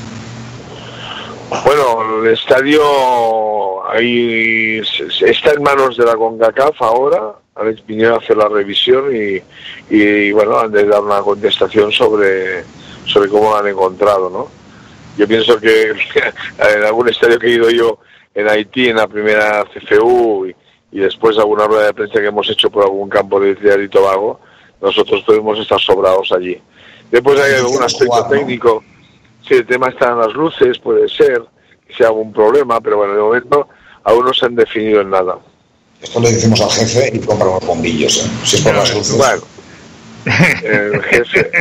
Bueno, el estadio ahí está en manos de la CONCACAF ahora. Alex vinieron a hacer la revisión y bueno, han de dar una contestación sobre cómo lo han encontrado, ¿no? Yo pienso que en algún estadio que he ido yo en Haití, en la primera CFU, y después alguna rueda de prensa que hemos hecho por algún campo de Trinidad y Tobago, nosotros podemos estar sobrados allí. Después hay algún aspecto técnico, si el tema está en las luces, puede ser que sea algún problema, pero bueno, de momento aún no se han definido en nada. Esto le decimos al jefe y compra unos bombillos, si es por las luces. Bueno, el jefe...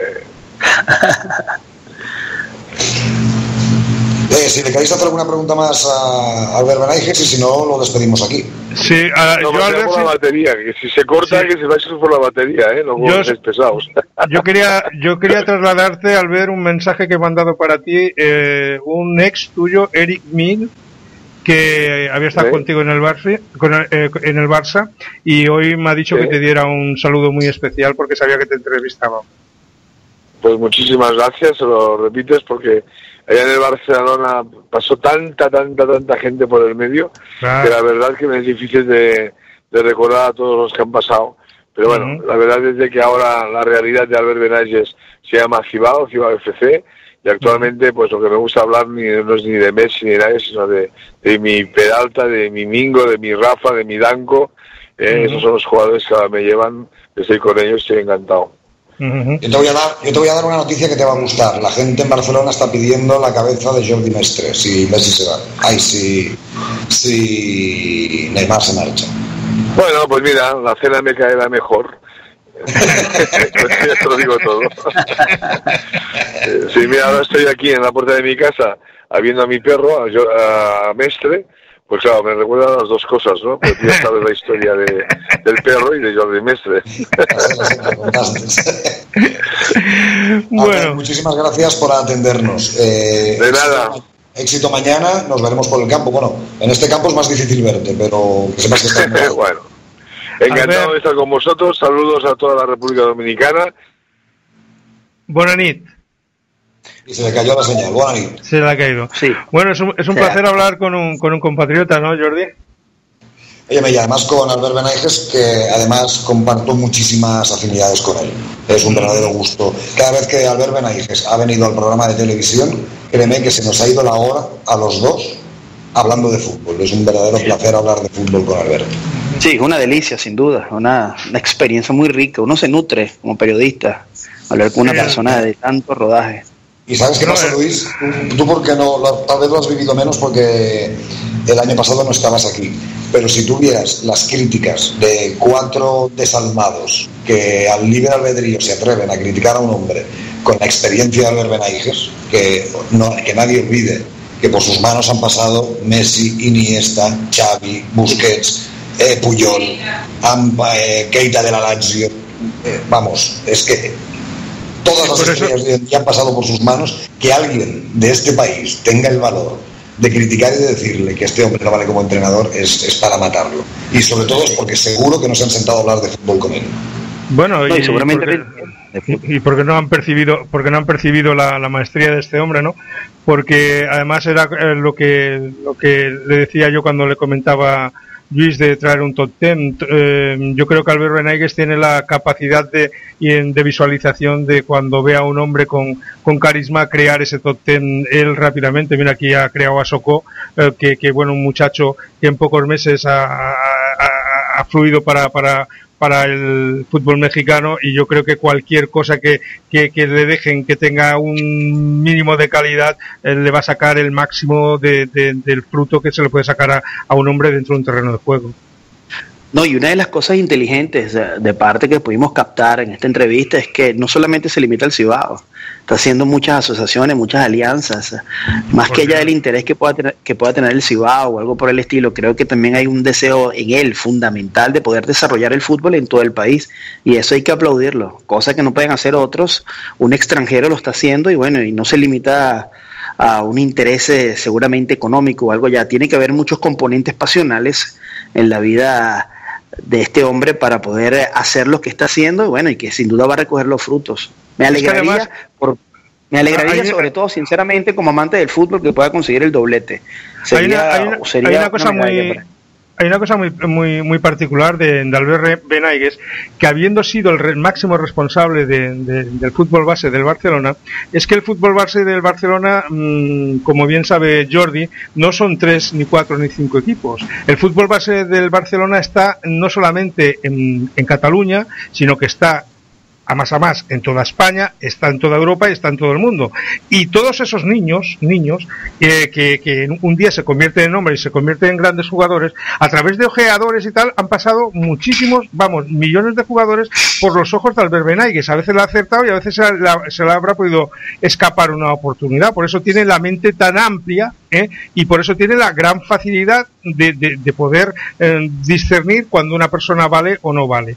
si le queréis hacer alguna pregunta más a Albert Benaiges, y si no, lo despedimos aquí. Sí, no, yo Albert, por la batería, que si se corta, sí, que se vaya por la batería, no seáis pesados. Yo quería trasladarte, Albert, un mensaje que he mandado para ti, un ex tuyo, Eric Mil, que había estado contigo en el Barça, y hoy me ha dicho que te diera un saludo muy especial porque sabía que te entrevistaba. Pues muchísimas gracias, se lo repites, porque allá en el Barcelona pasó tanta gente por el medio, claro, que la verdad que me es difícil de recordar a todos los que han pasado. Pero bueno, la verdad es de que ahora la realidad de Albert Benaiges se llama Cibao FC, y actualmente pues lo que me gusta hablar no es ni de Messi ni de nadie, sino de mi Peralta, de mi Mingo, de mi Rafa, de mi Danco. Esos son los jugadores que ahora me llevan, estoy con ellos, estoy encantado. Yo te voy a dar una noticia que te va a gustar. La gente en Barcelona está pidiendo la cabeza de Jordi Mestre si Messi se va. Si Neymar se marcha. Bueno, pues mira, la cena me caerá mejor. Ya te lo digo todo. Sí, mira, ahora estoy aquí en la puerta de mi casa viendo a mi perro, a Mestre. Pues claro, me recuerdan las dos cosas, ¿no? Porque tú ya sabes la historia del perro y de Jordi Mestre. Bueno, muchísimas gracias por atendernos. De nada. Éxito mañana, nos veremos por el campo. Bueno, en este campo es más difícil verte, pero que sepas que estamos. Bueno, encantado de estar con vosotros. Saludos a toda la República Dominicana. Buenas noches. Y se le cayó la señal. Buena nit. Se le ha caído. Sí. Bueno, es un placer hablar con un compatriota, ¿no, Jordi? Oye, y además con Albert Benaiges, que además comparto muchísimas afinidades con él. Es un verdadero gusto. Cada vez que Albert Benaiges ha venido al programa de televisión, créeme que se nos ha ido la hora a los dos hablando de fútbol. Es un verdadero placer hablar de fútbol con Albert. Sí, es una delicia, sin duda. Una experiencia muy rica. Uno se nutre como periodista, hablar con una persona de tanto rodaje. ¿Y sabes qué pasa, Luis? Tú porque no, tal vez lo has vivido menos porque el año pasado no estabas aquí. Pero si tú vieras las críticas de 4 desalmados que al libre albedrío se atreven a criticar a un hombre con la experiencia de Albert Benaiges, que nadie olvide que por sus manos han pasado Messi, Iniesta, Xavi, Busquets, Puyol, Keita de la Lazio. Vamos, es que todas las estrellas de hoy en día han pasado por sus manos. Que alguien de este país tenga el valor de criticar y de decirle que este hombre no vale como entrenador es para matarlo. Y sobre todo es porque seguro que no se han sentado a hablar de fútbol con él. Bueno, y seguramente porque no han percibido la maestría de este hombre, ¿no? Porque además era lo que le decía yo cuando le comentaba Luis de traer un top ten. Yo creo que Albert Benaiges tiene la capacidad de visualización de cuando ve a un hombre con carisma crear ese top ten él rápidamente. Mira, aquí ha creado a Socó, que bueno, un muchacho que en pocos meses ha fluido para el fútbol mexicano, y yo creo que cualquier cosa que le dejen que tenga un mínimo de calidad le va a sacar el máximo del fruto que se le puede sacar a un hombre dentro de un terreno de juego. No, y una de las cosas inteligentes de parte que pudimos captar en esta entrevista es que no solamente se limita al Cibao, está haciendo muchas asociaciones, muchas alianzas, más que allá del interés que pueda tener el Cibao o algo por el estilo. Creo que también hay un deseo en él fundamental de poder desarrollar el fútbol en todo el país, y eso hay que aplaudirlo, cosa que no pueden hacer otros. Un extranjero lo está haciendo, y bueno, y no se limita a un interés seguramente económico o algo. Ya tiene que haber muchos componentes pasionales en la vida de este hombre para poder hacer lo que está haciendo, y bueno, y que sin duda va a recoger los frutos. Me alegraría, sobre todo, sinceramente, como amante del fútbol, que pueda conseguir el doblete. Hay una cosa muy particular de Albert Benaiges, que habiendo sido el máximo responsable del fútbol base del Barcelona, es que el fútbol base del Barcelona, como bien sabe Jordi, no son 3, ni 4, ni 5 equipos. El fútbol base del Barcelona está no solamente en Cataluña, sino que está a más en toda España, está en toda Europa y está en todo el mundo. Y todos esos niños que un día se convierten en hombres y se convierten en grandes jugadores, a través de ojeadores y tal, han pasado millones de jugadores por los ojos de Albert Benaiges. A veces la ha acertado y a veces se le habrá podido escapar una oportunidad. Por eso tiene la mente tan amplia, y por eso tiene la gran facilidad de poder discernir cuando una persona vale o no vale.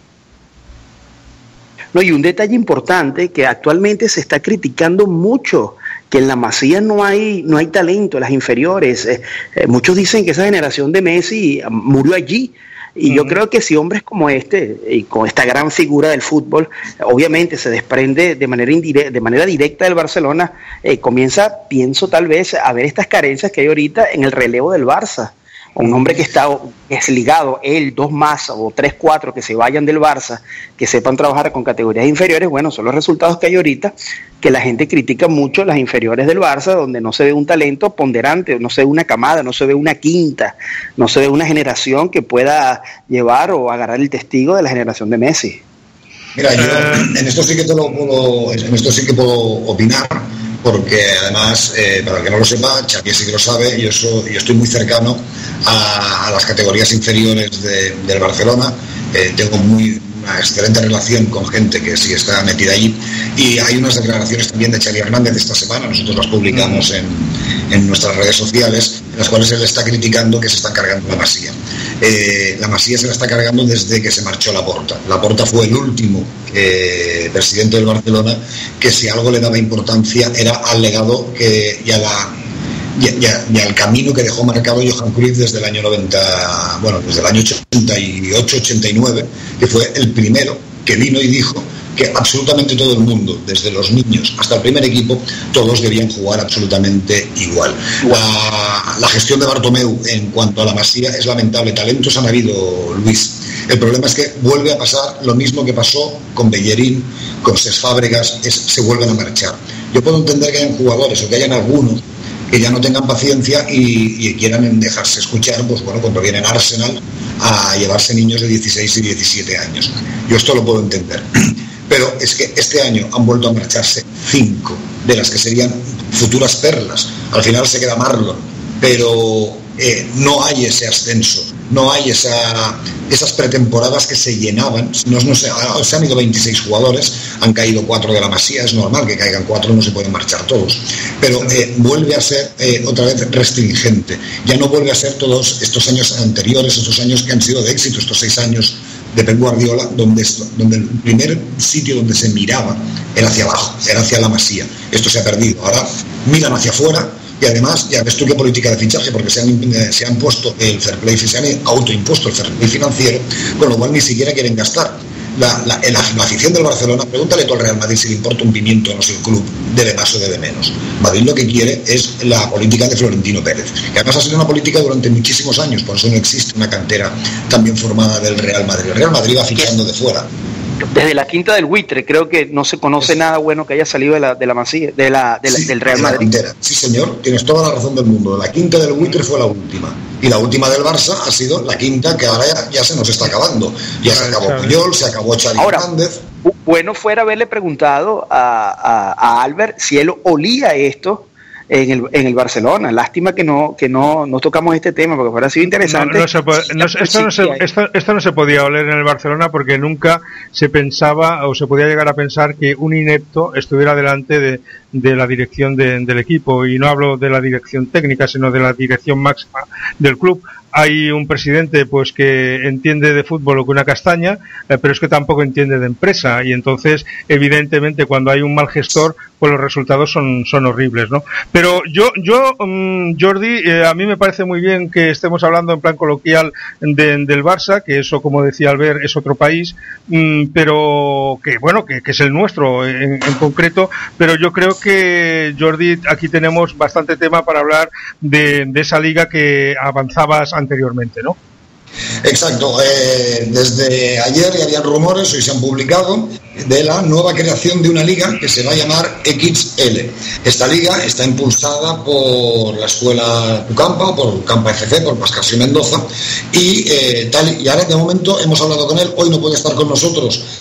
No, y un detalle importante que actualmente se está criticando mucho, que en la Masía no hay talento en las inferiores. Muchos dicen que esa generación de Messi murió allí. Y yo creo que si hombres como este, y con esta gran figura del fútbol, obviamente se desprende de manera directa del Barcelona, comienza, pienso tal vez, a ver estas carencias que hay ahorita en el relevo del Barça. Un hombre que está desligado, él, 2 más o 3, 4 que se vayan del Barça, que sepan trabajar con categorías inferiores. Bueno, son los resultados que hay ahorita, que la gente critica mucho las inferiores del Barça, donde no se ve un talento ponderante, no se ve una camada, no se ve una quinta, no se ve una generación que pueda llevar o agarrar el testigo de la generación de Messi. Mira, yo en esto sí que puedo opinar, porque además, para el que no lo sepa, Xavi sí que lo sabe, yo estoy muy cercano a las categorías inferiores del Barcelona. Tengo una excelente relación con gente que sí está metida allí, y hay unas declaraciones también de Xavi Hernández esta semana, nosotros las publicamos en nuestras redes sociales, en las cuales él está criticando que se están cargando la Masía. La Masía se la está cargando desde que se marchó Laporta. Laporta fue el último presidente del Barcelona que, si algo le daba importancia, era al legado y al camino que dejó marcado Johan Cruyff desde el año 90, desde el año 88-89, que fue el primero que vino y dijo que absolutamente todo el mundo, desde los niños hasta el primer equipo, todos debían jugar absolutamente igual. La gestión de Bartomeu en cuanto a la Masía es lamentable. Talentos han habido, Luis. El problema es que vuelve a pasar lo mismo que pasó con Bellerín, con Cesc Fábregas, se vuelven a marchar. Yo puedo entender que hayan jugadores, o que hayan algunos que ya no tengan paciencia y quieran dejarse escuchar, cuando vienen a Arsenal a llevarse niños de 16 y 17 años. Yo esto lo puedo entender. pero es que este año han vuelto a marcharse 5 de las que serían futuras perlas. Al final se queda Marlon, pero no hay ese ascenso, no hay esas pretemporadas que se llenaban. Se han ido 26 jugadores, han caído 4 de la Masía, es normal que caigan 4, no se pueden marchar todos, pero vuelve a ser otra vez restringente. Ya no vuelve a ser todos estos años anteriores, estos años que han sido de éxito, estos 6 años de Pep Guardiola, donde el primer sitio donde se miraba era hacia abajo, era hacia la Masía. Esto se ha perdido. Ahora miran hacia afuera. Y además, ya ves tú qué política de fichaje, porque se han puesto el fair play, se han autoimpuesto el fair play financiero, con lo cual ni siquiera quieren gastar. La afición del Barcelona, pregúntale tú al Real Madrid si le importa un pimiento o no, si el club debe más o debe menos. Madrid lo que quiere es la política de Florentino Pérez, que además ha sido una política durante muchísimos años, por eso no existe una cantera tan bien formada del Real Madrid. El Real Madrid va fichando de fuera. Desde la quinta del Buitre, creo que no se conoce nada bueno que haya salido de la Masía, del Real Madrid. Sí, señor, tienes toda la razón del mundo. La quinta del Buitre fue la última. Y la última del Barça ha sido la quinta, que ahora ya se nos está acabando. Ya se acabó Puyol, se acabó Xavi Hernández. Bueno fuera haberle preguntado a Albert si él olía esto en el Barcelona. Lástima que no tocamos este tema, porque fuera sido interesante. Esto no se podía oler en el Barcelona, porque nunca se pensaba o se podía llegar a pensar que un inepto estuviera delante de la dirección del equipo, y no hablo de la dirección técnica, sino de la dirección máxima del club. Hay un presidente pues que entiende de fútbol lo que una castaña, pero es que tampoco entiende de empresa, y entonces evidentemente cuando hay un mal gestor pues los resultados son horribles, ¿no? Pero yo Jordi, a mí me parece muy bien que estemos hablando en plan coloquial del Barça, que eso, como decía Albert, es otro país, pero que bueno, que es el nuestro en concreto, pero yo creo que, Jordi, aquí tenemos bastante tema para hablar de esa liga que avanzabas anteriormente, ¿no? Exacto, desde ayer ya habían rumores, hoy se han publicado, de la nueva creación de una liga que se va a llamar XL. Esta liga está impulsada por la escuela Tucampa, por Campa FC, por Pascasio Mendoza, y ahora de momento hemos hablado con él. Hoy no puede estar con nosotros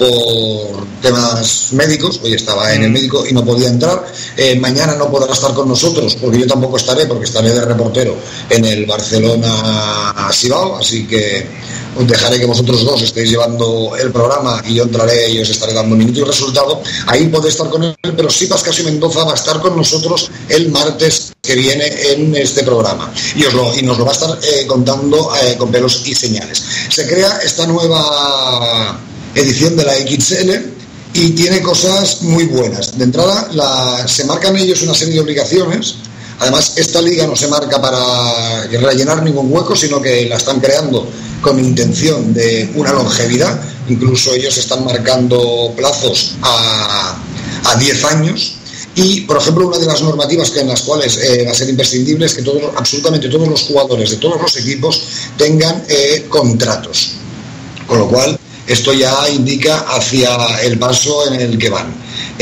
por temas médicos, hoy estaba en el médico y no podía entrar. Mañana no podrá estar con nosotros, porque yo tampoco estaré, porque estaré de reportero en el Barcelona Sibao, así que os dejaré que vosotros dos estéis llevando el programa y yo entraré y os estaré dando minuto y resultado. Ahí podéis estar con él, pero sí Pascasio Mendoza va a estar con nosotros el martes que viene en este programa y nos lo va a estar contando con pelos y señales. Se crea esta nueva edición de la XL y tiene cosas muy buenas. De entrada se marcan ellos una serie de obligaciones. Además, esta liga no se marca para rellenar ningún hueco, sino que la están creando con intención de una longevidad. Incluso ellos están marcando plazos a 10 años. Y, por ejemplo, una de las normativas en las cuales va a ser imprescindible es que absolutamente todos los jugadores de todos los equipos tengan contratos. Con lo cual, esto ya indica hacia el paso en el que van.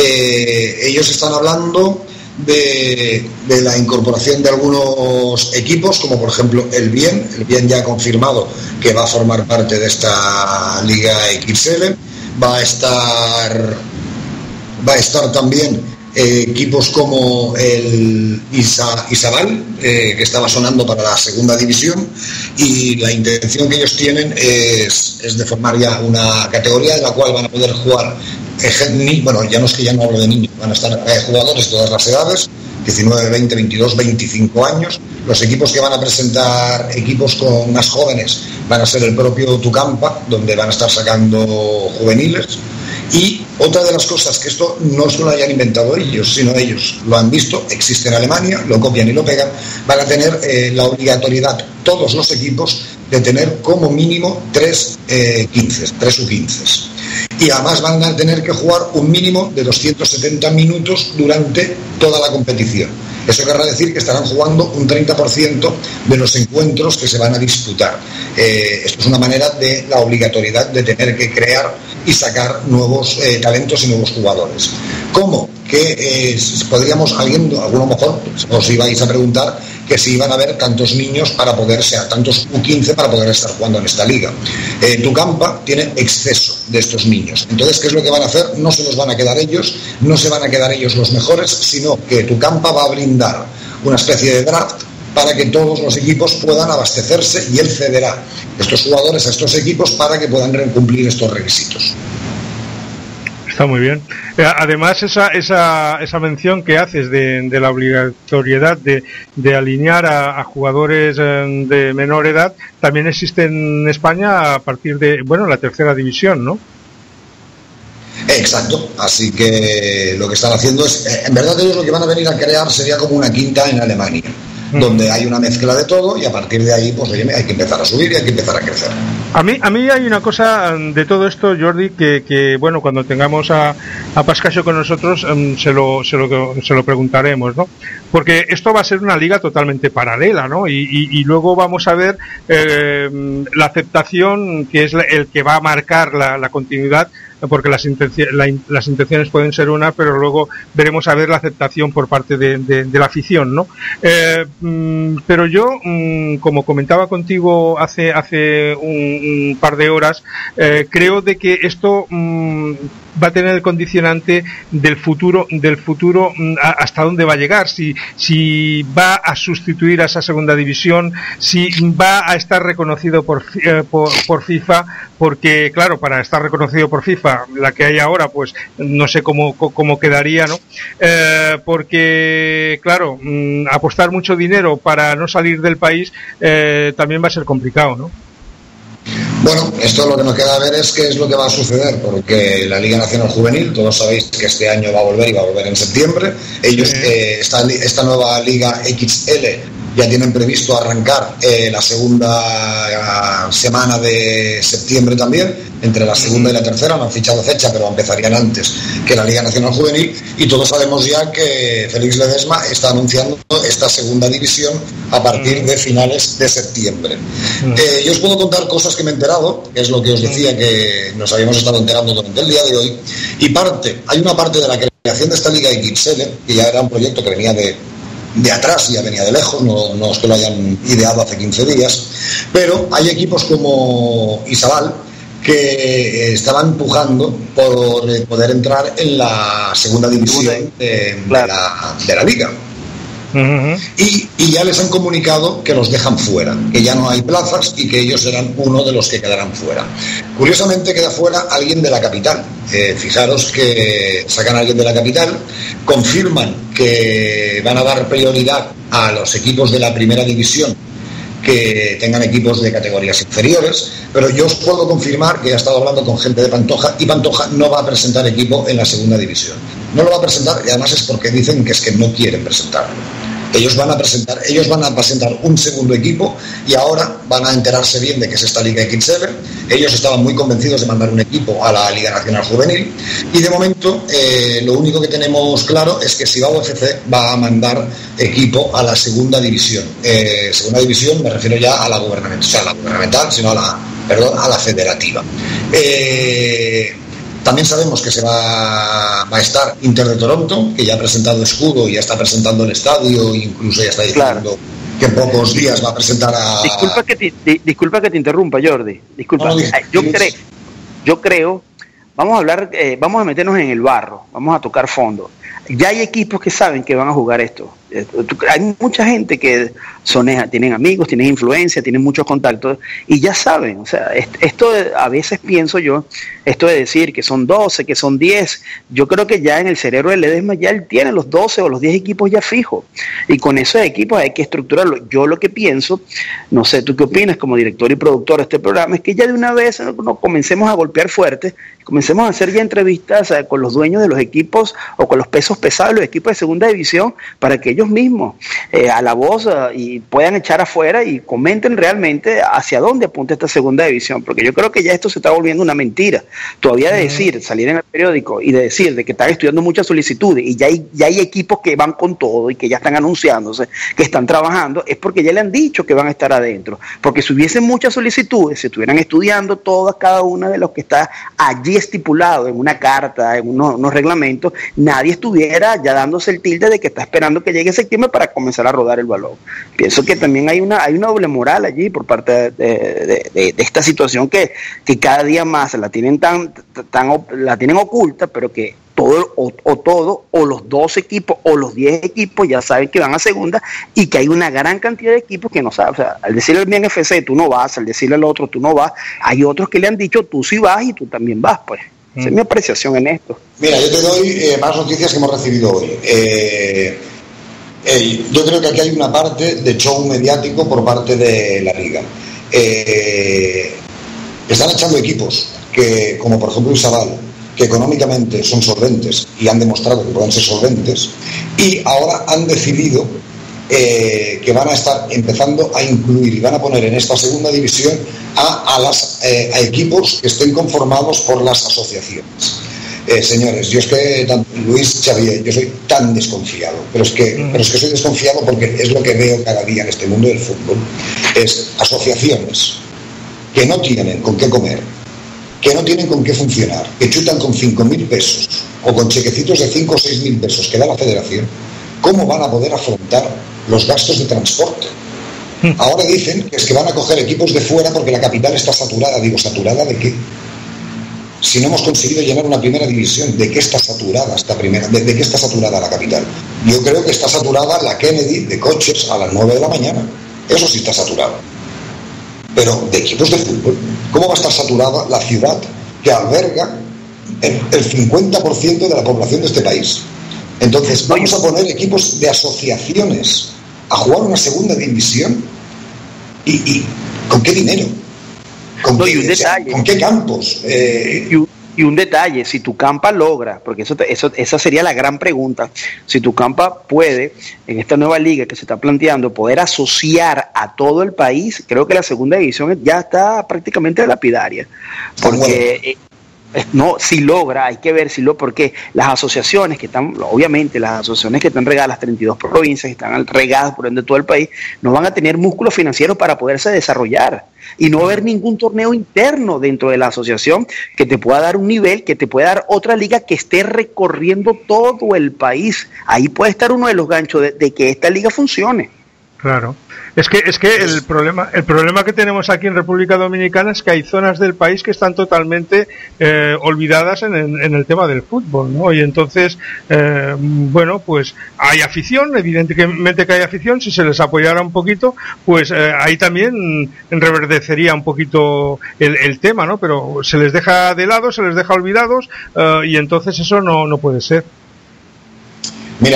Ellos están hablando de la incorporación de algunos equipos, como por ejemplo el Bien ya ha confirmado que va a formar parte de esta Liga XL. Va a estar también equipos como el Isabal, que estaba sonando para la segunda división, y la intención que ellos tienen es de formar ya una categoría en la cual van a poder jugar, ya no hablo de niños, van a estar jugadores de todas las edades, 19, 20, 22, 25 años. Los equipos que van a presentar, equipos con más jóvenes, van a ser el propio Tucampa, donde van a estar sacando juveniles. Y otra de las cosas, que esto no se lo hayan inventado ellos, sino ellos lo han visto, existe en Alemania, lo copian y lo pegan, van a tener la obligatoriedad, todos los equipos, de tener como mínimo 3 U15s. Y además van a tener que jugar un mínimo de 270 minutos durante toda la competición. Eso querrá decir que estarán jugando un 30% de los encuentros que se van a disputar. Esto es una manera de la obligatoriedad de tener que crear y sacar nuevos talentos y nuevos jugadores. ¿Cómo? Que podríamos, alguno mejor os ibais a preguntar, que si iban a haber tantos niños para poder ser, tantos U15 para poder estar jugando en esta liga. Tucampa tiene exceso de estos niños. Entonces, ¿qué es lo que van a hacer? No se los van a quedar ellos, no se van a quedar ellos los mejores, sino que Tucampa va a brindar una especie de draft para que todos los equipos puedan abastecerse, y él cederá estos jugadores a estos equipos para que puedan cumplir estos requisitos. Está muy bien. Además, esa mención que haces de la obligatoriedad de alinear a jugadores de menor edad también existe en España a partir de, la tercera división, ¿no? Exacto, así que lo que están haciendo es, en verdad ellos lo que van a venir a crear sería como una quinta en Alemania, donde hay una mezcla de todo, y a partir de ahí, pues oye, hay que empezar a subir y hay que empezar a crecer. A mí hay una cosa de todo esto, Jordi, que cuando tengamos a Pascasio con nosotros se lo preguntaremos, ¿no? Porque esto va a ser una liga totalmente paralela, ¿no? Y luego vamos a ver la aceptación, que es el que va a marcar la continuidad, porque las intenciones pueden ser una, pero luego veremos a ver la aceptación por parte de la afición, ¿no? Pero yo, como comentaba contigo hace un par de horas, creo de que esto va a tener el condicionante del futuro hasta dónde va a llegar, si va a sustituir a esa segunda división, si va a estar reconocido por FIFA, porque claro, para estar reconocido por FIFA, la que hay ahora, pues no sé cómo quedaría, ¿no? Porque claro, apostar mucho dinero para no salir del país también va a ser complicado, ¿no? Bueno, esto lo que nos queda ver es qué es lo que va a suceder, porque la Liga Nacional Juvenil, todos sabéis que este año va a volver, y va a volver en septiembre. Ellos, esta nueva Liga XL, ya tienen previsto arrancar la segunda semana de septiembre también, entre la segunda y la tercera. No han fichado fecha, pero empezarían antes que la Liga Nacional Juvenil, y todos sabemos ya que Félix Ledesma está anunciando esta segunda división a partir de finales de septiembre. Yo os puedo contar cosas que me he enterado, que es lo que os decía que nos habíamos estado enterando durante el día de hoy, y hay una parte de la creación de esta Liga XL, que ya era un proyecto que venía de atrás, ya venía de lejos, no es que lo hayan ideado hace 15 días, pero hay equipos como Isabal que estaban empujando por poder entrar en la segunda división de la liga. Y ya les han comunicado que los dejan fuera, que ya no hay plazas y que ellos serán uno de los que quedarán fuera. Curiosamente queda fuera alguien de la capital. Fijaros que sacan a alguien de la capital, confirman que van a dar prioridad a los equipos de la primera división que tengan equipos de categorías inferiores, pero yo os puedo confirmar que he estado hablando con gente de Pantoja, y Pantoja no va a presentar equipo en la segunda división. No lo va a presentar, y además es porque dicen que es que no quieren presentarlo. Ellos van a presentar un segundo equipo, y ahora van a enterarse bien de que es esta Liga XL. Ellos estaban muy convencidos de mandar un equipo a la Liga Nacional Juvenil, y de momento lo único que tenemos claro es que Sibao FC va a mandar equipo a la segunda división. Segunda división me refiero ya a la gubernamental, o sea, a la gubernamental, sino a la federativa. También sabemos que va a estar Inter de Toronto, que ya ha presentado escudo y ya está presentando el estadio, incluso ya está diciendo que en pocos días va a presentar a... Disculpa que te interrumpa, Jordi. Disculpa. No, yo creo, vamos a meternos en el barro, vamos a tocar fondo. Ya hay equipos que saben que van a jugar esto. Hay mucha gente que tienen amigos, tienen influencia, tienen muchos contactos y ya saben. O sea, esto a veces pienso yo, esto de decir que son 12, que son 10, yo creo que ya en el cerebro de Ledesma ya él tiene los 12 o los 10 equipos ya fijos, y con esos equipos hay que estructurarlo. Yo lo que pienso, no sé tú qué opinas como director y productor de este programa, es que ya de una vez nos comencemos a golpear fuerte, comencemos a hacer ya entrevistas con los dueños de los equipos o con los pesos pesados de los equipos de segunda división, para que ellos mismos a la voz y puedan echar afuera y comenten realmente hacia dónde apunta esta segunda división, porque yo creo que ya esto se está volviendo una mentira. Todavía de decir, salir en el periódico y de decir de que están estudiando muchas solicitudes y ya hay equipos que van con todo y que ya están anunciándose, que están trabajando, es porque ya le han dicho que van a estar adentro, porque si hubiesen muchas solicitudes, si estuvieran estudiando todas, cada una de los que está allí estipulado en una carta, en unos reglamentos, nadie estuviera ya dándose el tilde de que está esperando que llegue de septiembre para comenzar a rodar el balón. Pienso que también hay una doble moral allí por parte de esta situación que cada día más la tienen la tienen oculta, pero que todo o los 2 equipos o los 10 equipos ya saben que van a segunda, y que hay una gran cantidad de equipos que no saben. O sea, al decirle al bien FC tú no vas, al decirle al otro tú no vas, hay otros que le han dicho tú sí vas y tú también vas, pues. Esa es mi apreciación en esto. Mira, yo te doy más noticias que hemos recibido hoy. Yo creo que aquí hay una parte de show mediático por parte de la Liga. Están echando equipos que, como por ejemplo Isabal, que económicamente son solventes y han demostrado que pueden ser solventes, y ahora han decidido que van a estar empezando a incluir y van a poner en esta segunda división a equipos que estén conformados por las asociaciones. Señores, yo es que, Luis, Xavier, yo soy tan desconfiado, pero es que soy desconfiado porque es lo que veo cada día en este mundo del fútbol. Es asociaciones que no tienen con qué comer, que no tienen con qué funcionar, que chutan con 5.000 pesos o con chequecitos de 5 o 6.000 pesos que da la federación. ¿Cómo van a poder afrontar los gastos de transporte? Ahora dicen que es que van a coger equipos de fuera porque la capital está saturada. Digo, ¿saturada de qué? Si no hemos conseguido llenar una primera división, ¿de qué está saturada ¿De qué está saturada la capital? Yo creo que está saturada la Kennedy de coches a las 9 de la mañana. Eso sí está saturado. Pero de equipos de fútbol, ¿cómo va a estar saturada la ciudad que alberga el 50% de la población de este país? Entonces, vamos a poner equipos de asociaciones a jugar una segunda división. ¿Y con qué dinero? ¿Con qué campos? Y un detalle, si tu campa logra, porque esa sería la gran pregunta, si tu campa puede, en esta nueva liga que se está planteando, poder asociar a todo el país, creo que la segunda división ya está prácticamente lapidaria, porque no, si logra, hay que ver porque las asociaciones que están, obviamente las asociaciones que están regadas, las 32 provincias que están regadas por ende todo el país, no van a tener músculos financieros para poderse desarrollar, y no va a haber ningún torneo interno dentro de la asociación que te pueda dar un nivel, que te pueda dar otra liga que esté recorriendo todo el país. Ahí puede estar uno de los ganchos de que esta liga funcione. Claro. Es que el problema que tenemos aquí en República Dominicana es que hay zonas del país que están totalmente olvidadas en el tema del fútbol, ¿no? Y entonces, bueno, pues hay afición, evidentemente que hay afición. Si se les apoyara un poquito, pues ahí también reverdecería un poquito el tema, ¿no? Pero se les deja de lado, se les deja olvidados, y entonces eso no puede ser. Mira,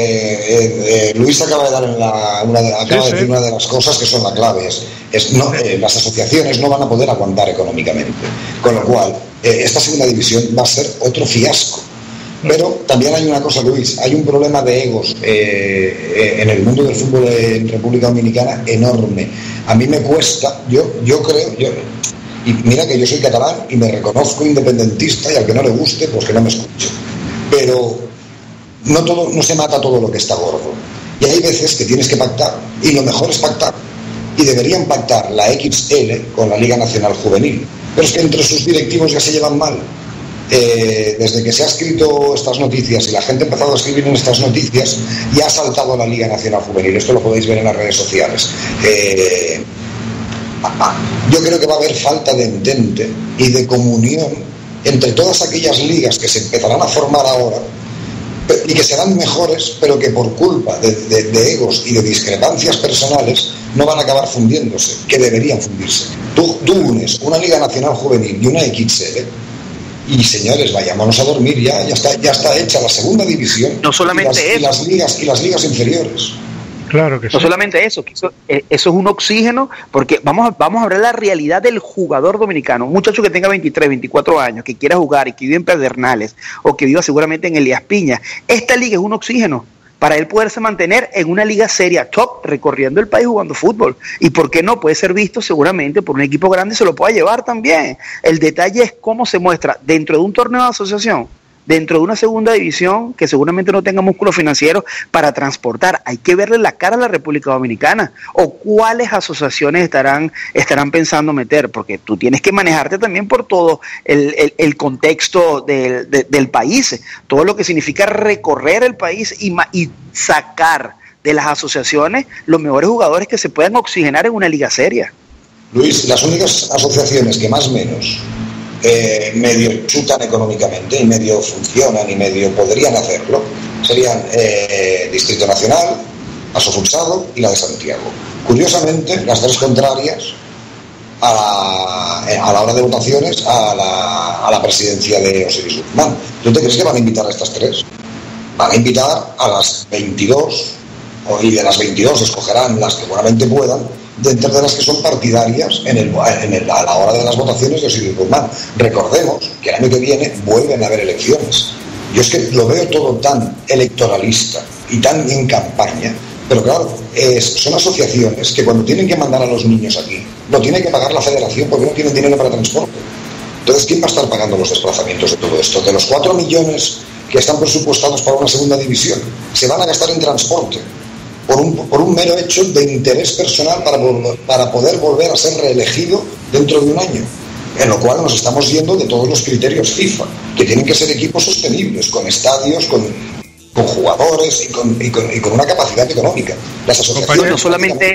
Luis acaba de dar decir una de las cosas que son la clave. Las asociaciones no van a poder aguantar económicamente, con lo cual esta segunda división va a ser otro fiasco. Pero también hay una cosa, Luis, hay un problema de egos en el mundo del fútbol en República Dominicana enorme. A mí me cuesta, yo creo, y mira que yo soy catalán y me reconozco independentista, y al que no le guste, pues que no me escuche. Pero no se mata todo lo que está gordo, y hay veces que tienes que pactar, y lo mejor es pactar, y deberían pactar la XL con la Liga Nacional Juvenil, pero es que entre sus directivos ya se llevan mal. Desde que se ha escrito estas noticias y la gente ha empezado a escribir en estas noticias, ya ha saltado la Liga Nacional Juvenil. Esto lo podéis ver en las redes sociales. Yo creo que va a haber falta de entente y de comunión entre todas aquellas ligas que se empezarán a formar ahora y que serán mejores, pero que por culpa de egos y de discrepancias personales no van a acabar fundiéndose, que deberían fundirse. Tú unes una Liga Nacional Juvenil y una XL y, señores, vayámonos a dormir, ya está hecha la segunda división. No solamente y las ligas inferiores. Claro que sí. No solamente eso, que eso es un oxígeno, porque vamos a ver la realidad del jugador dominicano, un muchacho que tenga 23, 24 años, que quiera jugar y que vive en Pedernales, o que viva seguramente en Elías Piña. Esta liga es un oxígeno para él poderse mantener en una liga seria, top, recorriendo el país jugando fútbol. Y por qué no, puede ser visto seguramente por un equipo grande, se lo pueda llevar también. El detalle es cómo se muestra dentro de un torneo de asociación, dentro de una segunda división que seguramente no tenga músculos financieros para transportar. Hay que verle la cara a la República Dominicana, o cuáles asociaciones estarán pensando meter, porque tú tienes que manejarte también por todo el contexto del país, todo lo que significa recorrer el país y sacar de las asociaciones los mejores jugadores que se puedan oxigenar en una liga seria. Luis, las únicas asociaciones que más o menos medio chutan económicamente y medio funcionan y medio podrían hacerlo serían Distrito Nacional, Asofusado y la de Santiago. Curiosamente, las tres contrarias a la hora de votaciones a la presidencia de Osiris Guzmán. ¿Tú te crees que van a invitar a estas tres? Van a invitar a las 22 y de las 22 escogerán las que buenamente puedan dentro de las que son partidarias a la hora de las votaciones de Osiris Guzmán. Recordemos que el año que viene vuelven a haber elecciones. Yo es que lo veo todo tan electoralista y tan en campaña, pero claro, son asociaciones que cuando tienen que mandar a los niños aquí, lo tiene que pagar la federación porque no tienen dinero para transporte. Entonces, ¿quién va a estar pagando los desplazamientos de todo esto? De los 4 millones que están presupuestados para una segunda división, se van a gastar en transporte por un mero hecho de interés personal para poder volver a ser reelegido dentro de un año. En lo cual nos estamos yendo de todos los criterios FIFA, que tienen que ser equipos sostenibles, con estadios, con jugadores y con una capacidad económica. Las asociaciones no solamente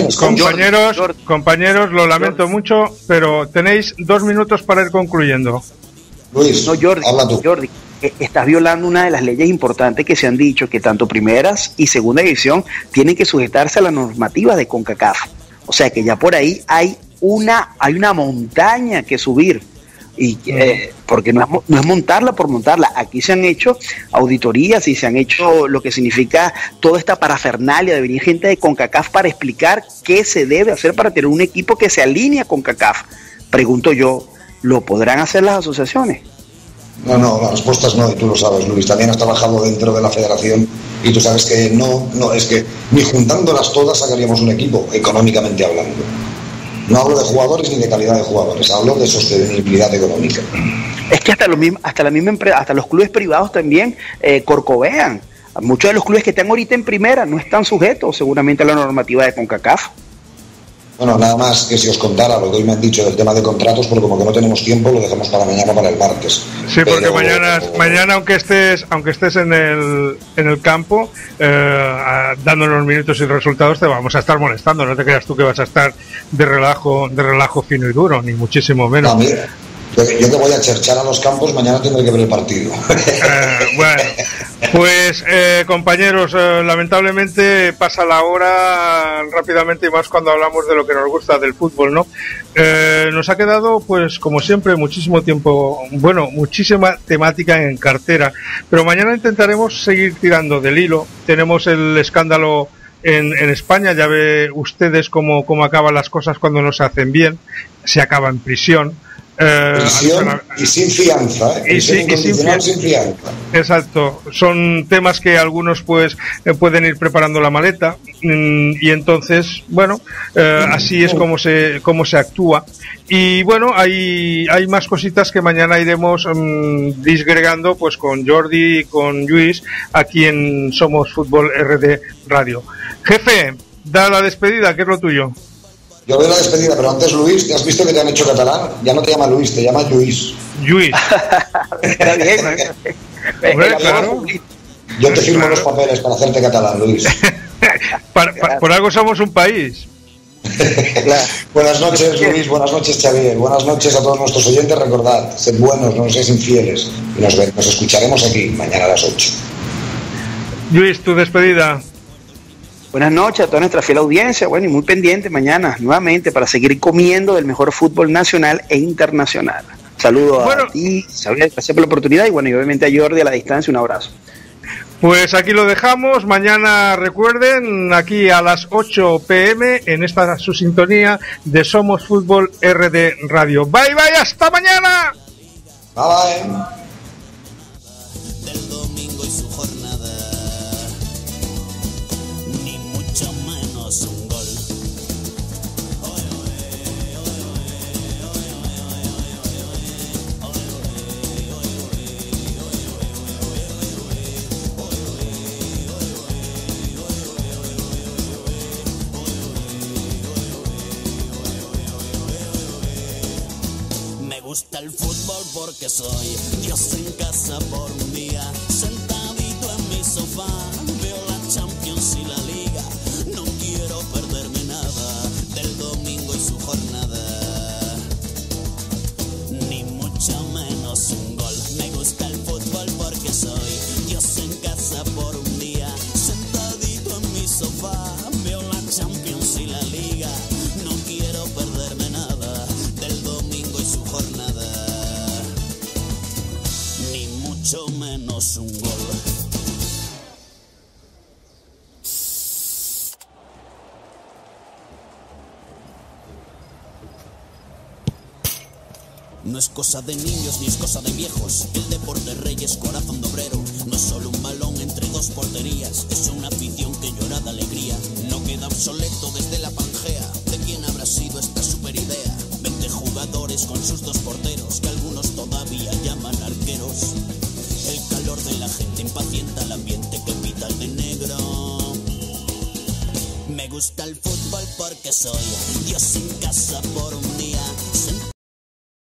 compañeros, lo lamento mucho, pero tenéis 2 minutos para ir concluyendo. Luis, no, Jordi, habla tú. Jordi, estás violando una de las leyes importantes que se han dicho, que tanto primeras y segunda división tienen que sujetarse a la normativa de CONCACAF. O sea que ya por ahí hay una montaña que subir, y porque no es montarla por montarla. Aquí se han hecho auditorías y se han hecho lo que significa toda esta parafernalia de venir gente de CONCACAF para explicar qué se debe hacer para tener un equipo que se alinea con CONCACAF. Pregunto yo, ¿lo podrán hacer las asociaciones? No, la respuesta es no, y tú lo sabes, Luis. También has trabajado dentro de la federación y tú sabes que no, es que ni juntándolas todas sacaríamos un equipo, económicamente hablando. No hablo de jugadores ni de calidad de jugadores, hablo de sostenibilidad económica. Es que hasta los clubes privados también corcovean. Muchos de los clubes que están ahorita en primera no están sujetos seguramente a la normativa de CONCACAF. Bueno, nada más que si os contara lo que hoy me han dicho del tema de contratos, porque como que no tenemos tiempo, lo dejamos para mañana, para el martes. Sí, porque mañana aunque estés en el campo, dando los minutos y resultados, te vamos a estar molestando. No te creas tú que vas a estar de relajo fino y duro, ni muchísimo menos. No, mira, yo que voy a cherchar a los campos, mañana tendré que ver el partido. Bueno, pues compañeros, lamentablemente pasa la hora rápidamente, y más cuando hablamos de lo que nos gusta del fútbol, ¿no? Nos ha quedado, pues como siempre, muchísimo tiempo, muchísima temática en cartera, pero mañana intentaremos seguir tirando del hilo. Tenemos el escándalo en España, ya ve ustedes cómo acaban las cosas cuando no se hacen bien, se acaba en prisión. Prisión y sin fianza, sin fianza. Exacto, son temas que algunos pues pueden ir preparando la maleta, y entonces así es como se actúa. Y bueno, hay más cositas que mañana iremos disgregando pues con Jordi y con Luis aquí en Somos Fútbol RD Radio. Jefe, da la despedida, que es lo tuyo. Yo veo la despedida, pero antes, Luis, ¿te has visto que te han hecho catalán? Ya no te llama Luis, te llama Lluís. Lluís. Está bien, Hombre, claro. Yo te firmo los papeles para hacerte catalán, Luis. Por algo somos un país. Buenas noches, Luis. Buenas noches, Xavier. Buenas noches a todos nuestros oyentes. Recordad, sed buenos, no seáis infieles. Y nos escucharemos aquí mañana a las 8. Luis, tu despedida. Buenas noches a toda nuestra fiel audiencia, y muy pendiente mañana nuevamente para seguir comiendo del mejor fútbol nacional e internacional. Saludos a ti, Xavier, gracias por la oportunidad, y obviamente a Jordi a la distancia, un abrazo. Pues aquí lo dejamos. Mañana, recuerden, aquí a las 8 p.m. en esta su sintonía de Somos Fútbol RD Radio. Bye, bye, hasta mañana. Bye, bye. Gusta el fútbol porque soy Dios en casa por un día, sentadito en mi sofá, veo la Champions y la Liga. No es cosa de niños ni es cosa de viejos. El deporte rey es corazón de obrero. No es solo un balón entre dos porterías. Es una afición que llora de alegría. No queda obsoleto desde la Pangea. ¿De quién habrá sido esta super idea? 20 jugadores con sus dos porteros, que algunos todavía llaman arqueros. El calor de la gente impacienta el ambiente que pita el de negro. Me gusta el fútbol porque soy Dios en casa por un día.